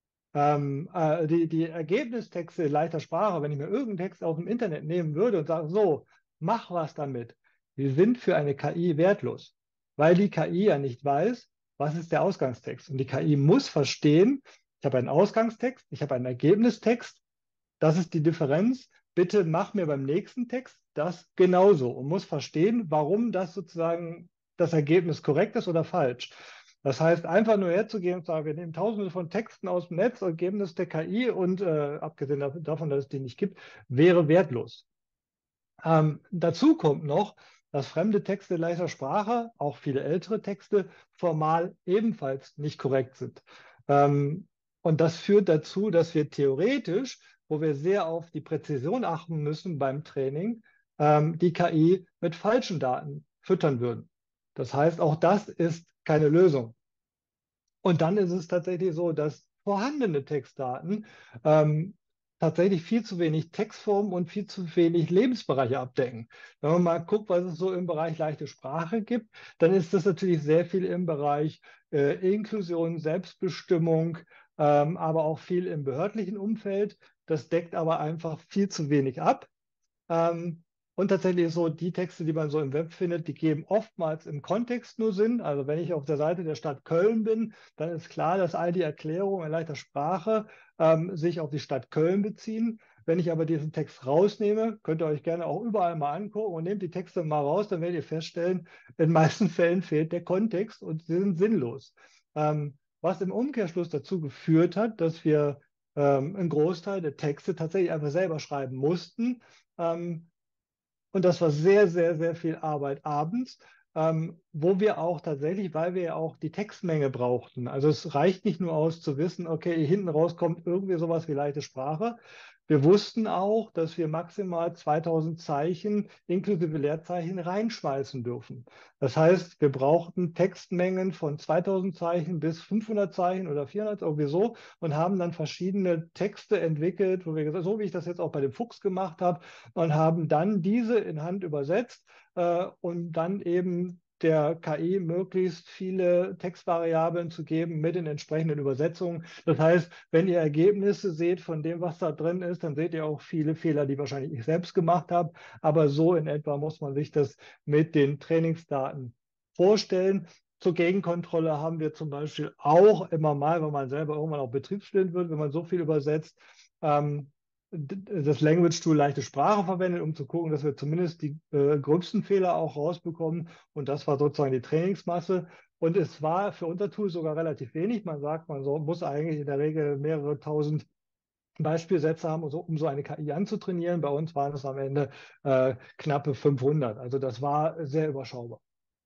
Speaker 2: die Ergebnistexte in leichter Sprache, wenn ich mir irgendeinen Text aus dem Internet nehmen würde und sage, so, mach was damit, die sind für eine KI wertlos, weil die KI ja nicht weiß, was ist der Ausgangstext. Und die KI muss verstehen, ich habe einen Ausgangstext, ich habe einen Ergebnistext, das ist die Differenz. Bitte mach mir beim nächsten Text das genauso und muss verstehen, warum das sozusagen das Ergebnis korrekt ist oder falsch. Das heißt, einfach nur herzugehen und sagen, wir nehmen tausende von Texten aus dem Netz und geben das der KI und abgesehen davon, dass es die nicht gibt, wäre wertlos. Dazu kommt noch, dass fremde Texte in leichter Sprache, auch viele ältere Texte, formal ebenfalls nicht korrekt sind. Und das führt dazu, dass wir theoretisch, wo wir sehr auf die Präzision achten müssen beim Training, die KI mit falschen Daten füttern würden. Das heißt, auch das ist keine Lösung. Und dann ist es tatsächlich so, dass vorhandene Textdaten tatsächlich viel zu wenig Textformen und viel zu wenig Lebensbereiche abdecken. Wenn man mal guckt, was es so im Bereich leichte Sprache gibt, dann ist das natürlich sehr viel im Bereich Inklusion, Selbstbestimmung, aber auch viel im behördlichen Umfeld. Das deckt aber einfach viel zu wenig ab. Ähm, und tatsächlich ist so, die Texte, die man so im Web findet, die geben oftmals im Kontext nur Sinn. Also wenn ich auf der Seite der Stadt Köln bin, dann ist klar, dass all die Erklärungen in leichter Sprache sich auf die Stadt Köln beziehen. Wenn ich aber diesen Text rausnehme, könnt ihr euch gerne auch überall mal angucken und nehmt die Texte mal raus, dann werdet ihr feststellen, in den meisten Fällen fehlt der Kontext und sie sind sinnlos. Was im Umkehrschluss dazu geführt hat, dass wir einen Großteil der Texte tatsächlich einfach selber schreiben mussten, ähm, und das war sehr, sehr, sehr viel Arbeit abends, wo wir auch tatsächlich, weil wir ja auch die Textmenge brauchten. Also es reicht nicht nur aus zu wissen, okay, hinten raus kommt irgendwie sowas wie leichte Sprache. Wir wussten auch, dass wir maximal 2000 Zeichen inklusive Leerzeichen reinschmeißen dürfen. Das heißt, wir brauchten Textmengen von 2000 Zeichen bis 500 Zeichen oder 400, irgendwie so, und haben dann verschiedene Texte entwickelt, wo wir gesagt, so wie ich das jetzt auch bei dem Fuchs gemacht habe, und haben dann diese in Hand übersetzt und dann eben der KI möglichst viele Textvariablen zu geben mit den entsprechenden Übersetzungen. Das heißt, wenn ihr Ergebnisse seht von dem, was da drin ist, dann seht ihr auch viele Fehler, die wahrscheinlich ich selbst gemacht habe. Aber so in etwa muss man sich das mit den Trainingsdaten vorstellen. Zur Gegenkontrolle haben wir zum Beispiel auch immer mal, wenn man selber irgendwann auch betriebsblind wird, wenn man so viel übersetzt, das Language Tool leichte Sprache verwendet, um zu gucken, dass wir zumindest die gröbsten Fehler auch rausbekommen. Und das war sozusagen die Trainingsmasse. Und es war für unser Tool sogar relativ wenig. Man sagt, muss eigentlich in der Regel mehrere tausend Beispielsätze haben, um so eine KI anzutrainieren. Bei uns waren es am Ende knappe 500. Also das war sehr überschaubar.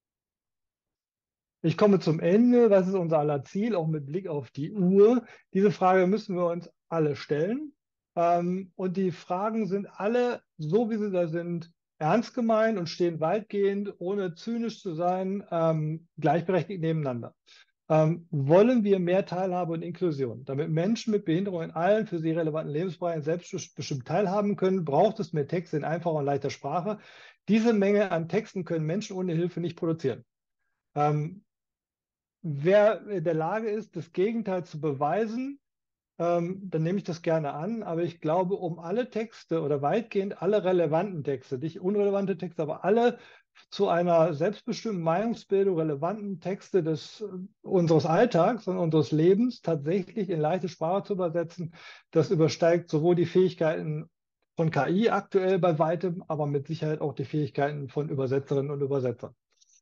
Speaker 2: Ich komme zum Ende. Was ist unser aller Ziel, auch mit Blick auf die Uhr? Diese Frage müssen wir uns alle stellen. Und die Fragen sind alle, so wie sie da sind, ernst gemeint und stehen weitgehend, ohne zynisch zu sein, gleichberechtigt nebeneinander. Wollen wir mehr Teilhabe und Inklusion? Damit Menschen mit Behinderung in allen für sie relevanten Lebensbereichen selbstbestimmt teilhaben können, braucht es mehr Texte in einfacher und leichter Sprache. Diese Menge an Texten können Menschen ohne Hilfe nicht produzieren. Wer in der Lage ist, das Gegenteil zu beweisen, dann nehme ich das gerne an. Aber ich glaube, um alle Texte oder weitgehend alle relevanten Texte, nicht unrelevante Texte, aber alle zu einer selbstbestimmten Meinungsbildung relevanten Texte unseres Alltags und unseres Lebens tatsächlich in leichte Sprache zu übersetzen, das übersteigt sowohl die Fähigkeiten von KI aktuell bei weitem, aber mit Sicherheit auch die Fähigkeiten von Übersetzerinnen und Übersetzern.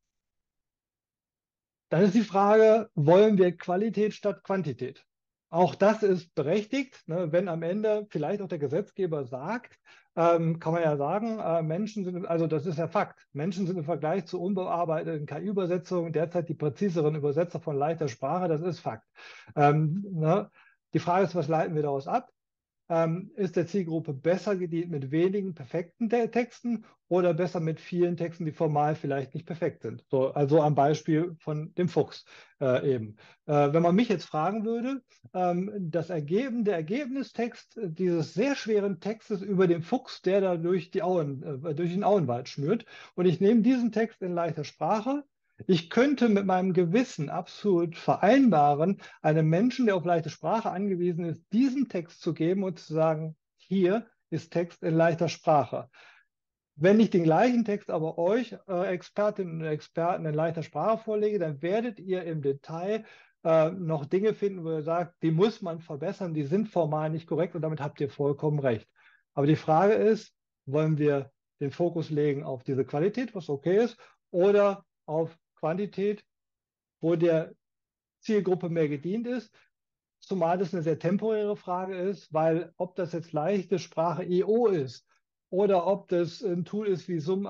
Speaker 2: Dann ist die Frage, wollen wir Qualität statt Quantität? Auch das ist berechtigt, ne? Wenn am Ende vielleicht auch der Gesetzgeber sagt, kann man ja sagen, Menschen sind, also das ist ja Fakt, Menschen sind im Vergleich zu unbearbeiteten KI-Übersetzungen derzeit die präziseren Übersetzer von leichter Sprache, das ist Fakt. Ne? Die Frage ist, was leiten wir daraus ab? Ist der Zielgruppe besser gedient mit wenigen perfekten Texten oder besser mit vielen Texten, die formal vielleicht nicht perfekt sind? So, also am Beispiel von dem Fuchs eben. Wenn man mich jetzt fragen würde, der Ergebnistext dieses sehr schweren Textes über den Fuchs, der da durch durch den Auenwald schnürt, und ich nehme diesen Text in leichter Sprache. Ich könnte mit meinem Gewissen absolut vereinbaren, einem Menschen, der auf leichte Sprache angewiesen ist, diesen Text zu geben und zu sagen, hier ist Text in leichter Sprache. Wenn ich den gleichen Text aber euch, Expertinnen und Experten, in leichter Sprache vorlege, dann werdet ihr im Detail noch Dinge finden, wo ihr sagt, die muss man verbessern, die sind formal nicht korrekt, und damit habt ihr vollkommen recht. Aber die Frage ist, wollen wir den Fokus legen auf diese Qualität, was okay ist, oder auf Quantität, wo der Zielgruppe mehr gedient ist, zumal das eine sehr temporäre Frage ist, weil ob das jetzt leichte Sprache EO ist oder ob das ein Tool ist wie Zoom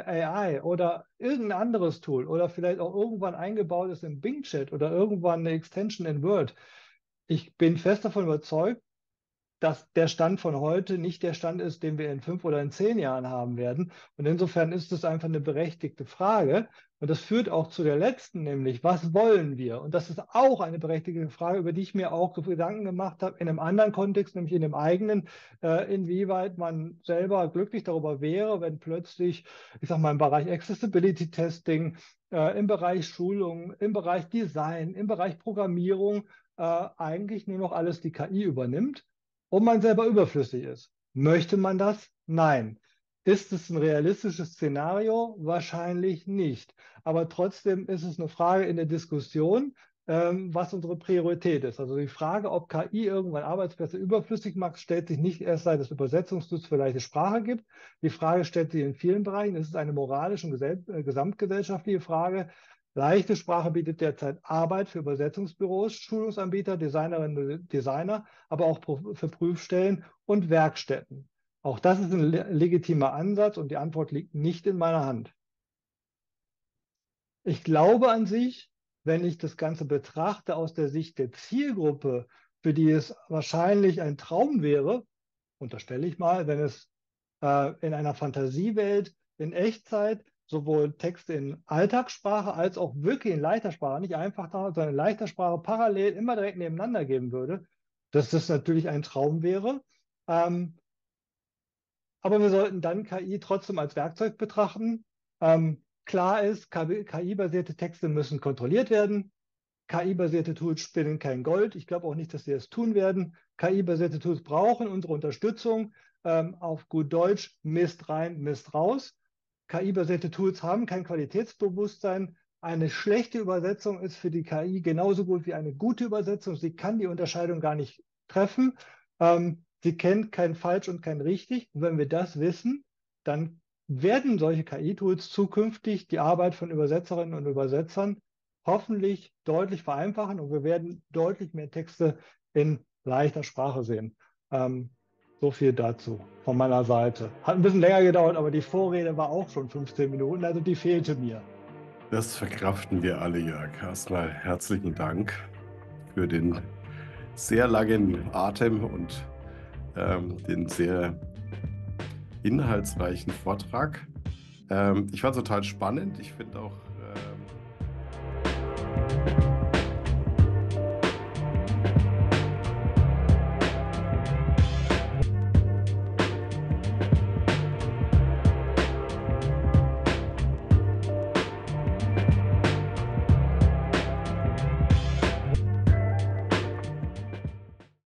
Speaker 2: AI oder irgendein anderes Tool oder vielleicht auch irgendwann eingebaut ist im Bing Chat oder irgendwann eine Extension in Word. Ich bin fest davon überzeugt, dass der Stand von heute nicht der Stand ist, den wir in 5 oder in 10 Jahren haben werden. Und insofern ist es einfach eine berechtigte Frage. Und das führt auch zu der letzten, nämlich, was wollen wir? Und das ist auch eine berechtigte Frage, über die ich mir auch Gedanken gemacht habe, in einem anderen Kontext, nämlich in dem eigenen, inwieweit man selber glücklich darüber wäre, wenn plötzlich, ich sage mal, im Bereich Accessibility Testing, im Bereich Schulung, im Bereich Design, im Bereich Programmierung eigentlich nur noch alles die KI übernimmt und man selber überflüssig ist. Möchte man das? Nein. Ist es ein realistisches Szenario? Wahrscheinlich nicht. Aber trotzdem ist es eine Frage in der Diskussion, was unsere Priorität ist. Also die Frage, ob KI irgendwann Arbeitsplätze überflüssig macht, stellt sich nicht erst, seit es Übersetzungstools für leichte Sprache gibt. Die Frage stellt sich in vielen Bereichen. Es ist eine moralische und gesamtgesellschaftliche Frage. Leichte Sprache bietet derzeit Arbeit für Übersetzungsbüros, Schulungsanbieter, Designerinnen und Designer, aber auch für Prüfstellen und Werkstätten. Auch das ist ein legitimer Ansatz und die Antwort liegt nicht in meiner Hand. Ich glaube an sich, wenn ich das Ganze betrachte aus der Sicht der Zielgruppe, für die es wahrscheinlich ein Traum wäre, unterstelle ich mal, wenn es in einer Fantasiewelt in Echtzeit sowohl Texte in Alltagssprache als auch wirklich in leichter Sprache, nicht einfach da, sondern in leichter Sprache parallel immer direkt nebeneinander geben würde, dass das natürlich ein Traum wäre. Ähm, aber wir sollten dann KI trotzdem als Werkzeug betrachten. Klar ist, KI-basierte Texte müssen kontrolliert werden. KI-basierte Tools spinnen kein Gold. Ich glaube auch nicht, dass sie es tun werden. KI-basierte Tools brauchen unsere Unterstützung. Auf gut Deutsch, Mist rein, Mist raus. KI-basierte Tools haben kein Qualitätsbewusstsein. Eine schlechte Übersetzung ist für die KI genauso gut wie eine gute Übersetzung. Sie kann die Unterscheidung gar nicht treffen. Sie kennt kein falsch und kein richtig. Und wenn wir das wissen, dann werden solche KI-Tools zukünftig die Arbeit von Übersetzerinnen und Übersetzern hoffentlich deutlich vereinfachen und wir werden deutlich mehr Texte in leichter Sprache sehen. So viel dazu von meiner Seite. Hat ein bisschen länger gedauert, aber die Vorrede war auch schon 15 Minuten, also die fehlte mir.
Speaker 1: Das verkraften wir alle, Jörg. Erstmal herzlichen Dank für den sehr langen Atem und den sehr inhaltsreichen Vortrag. Ich fand es total spannend. Ich finde auch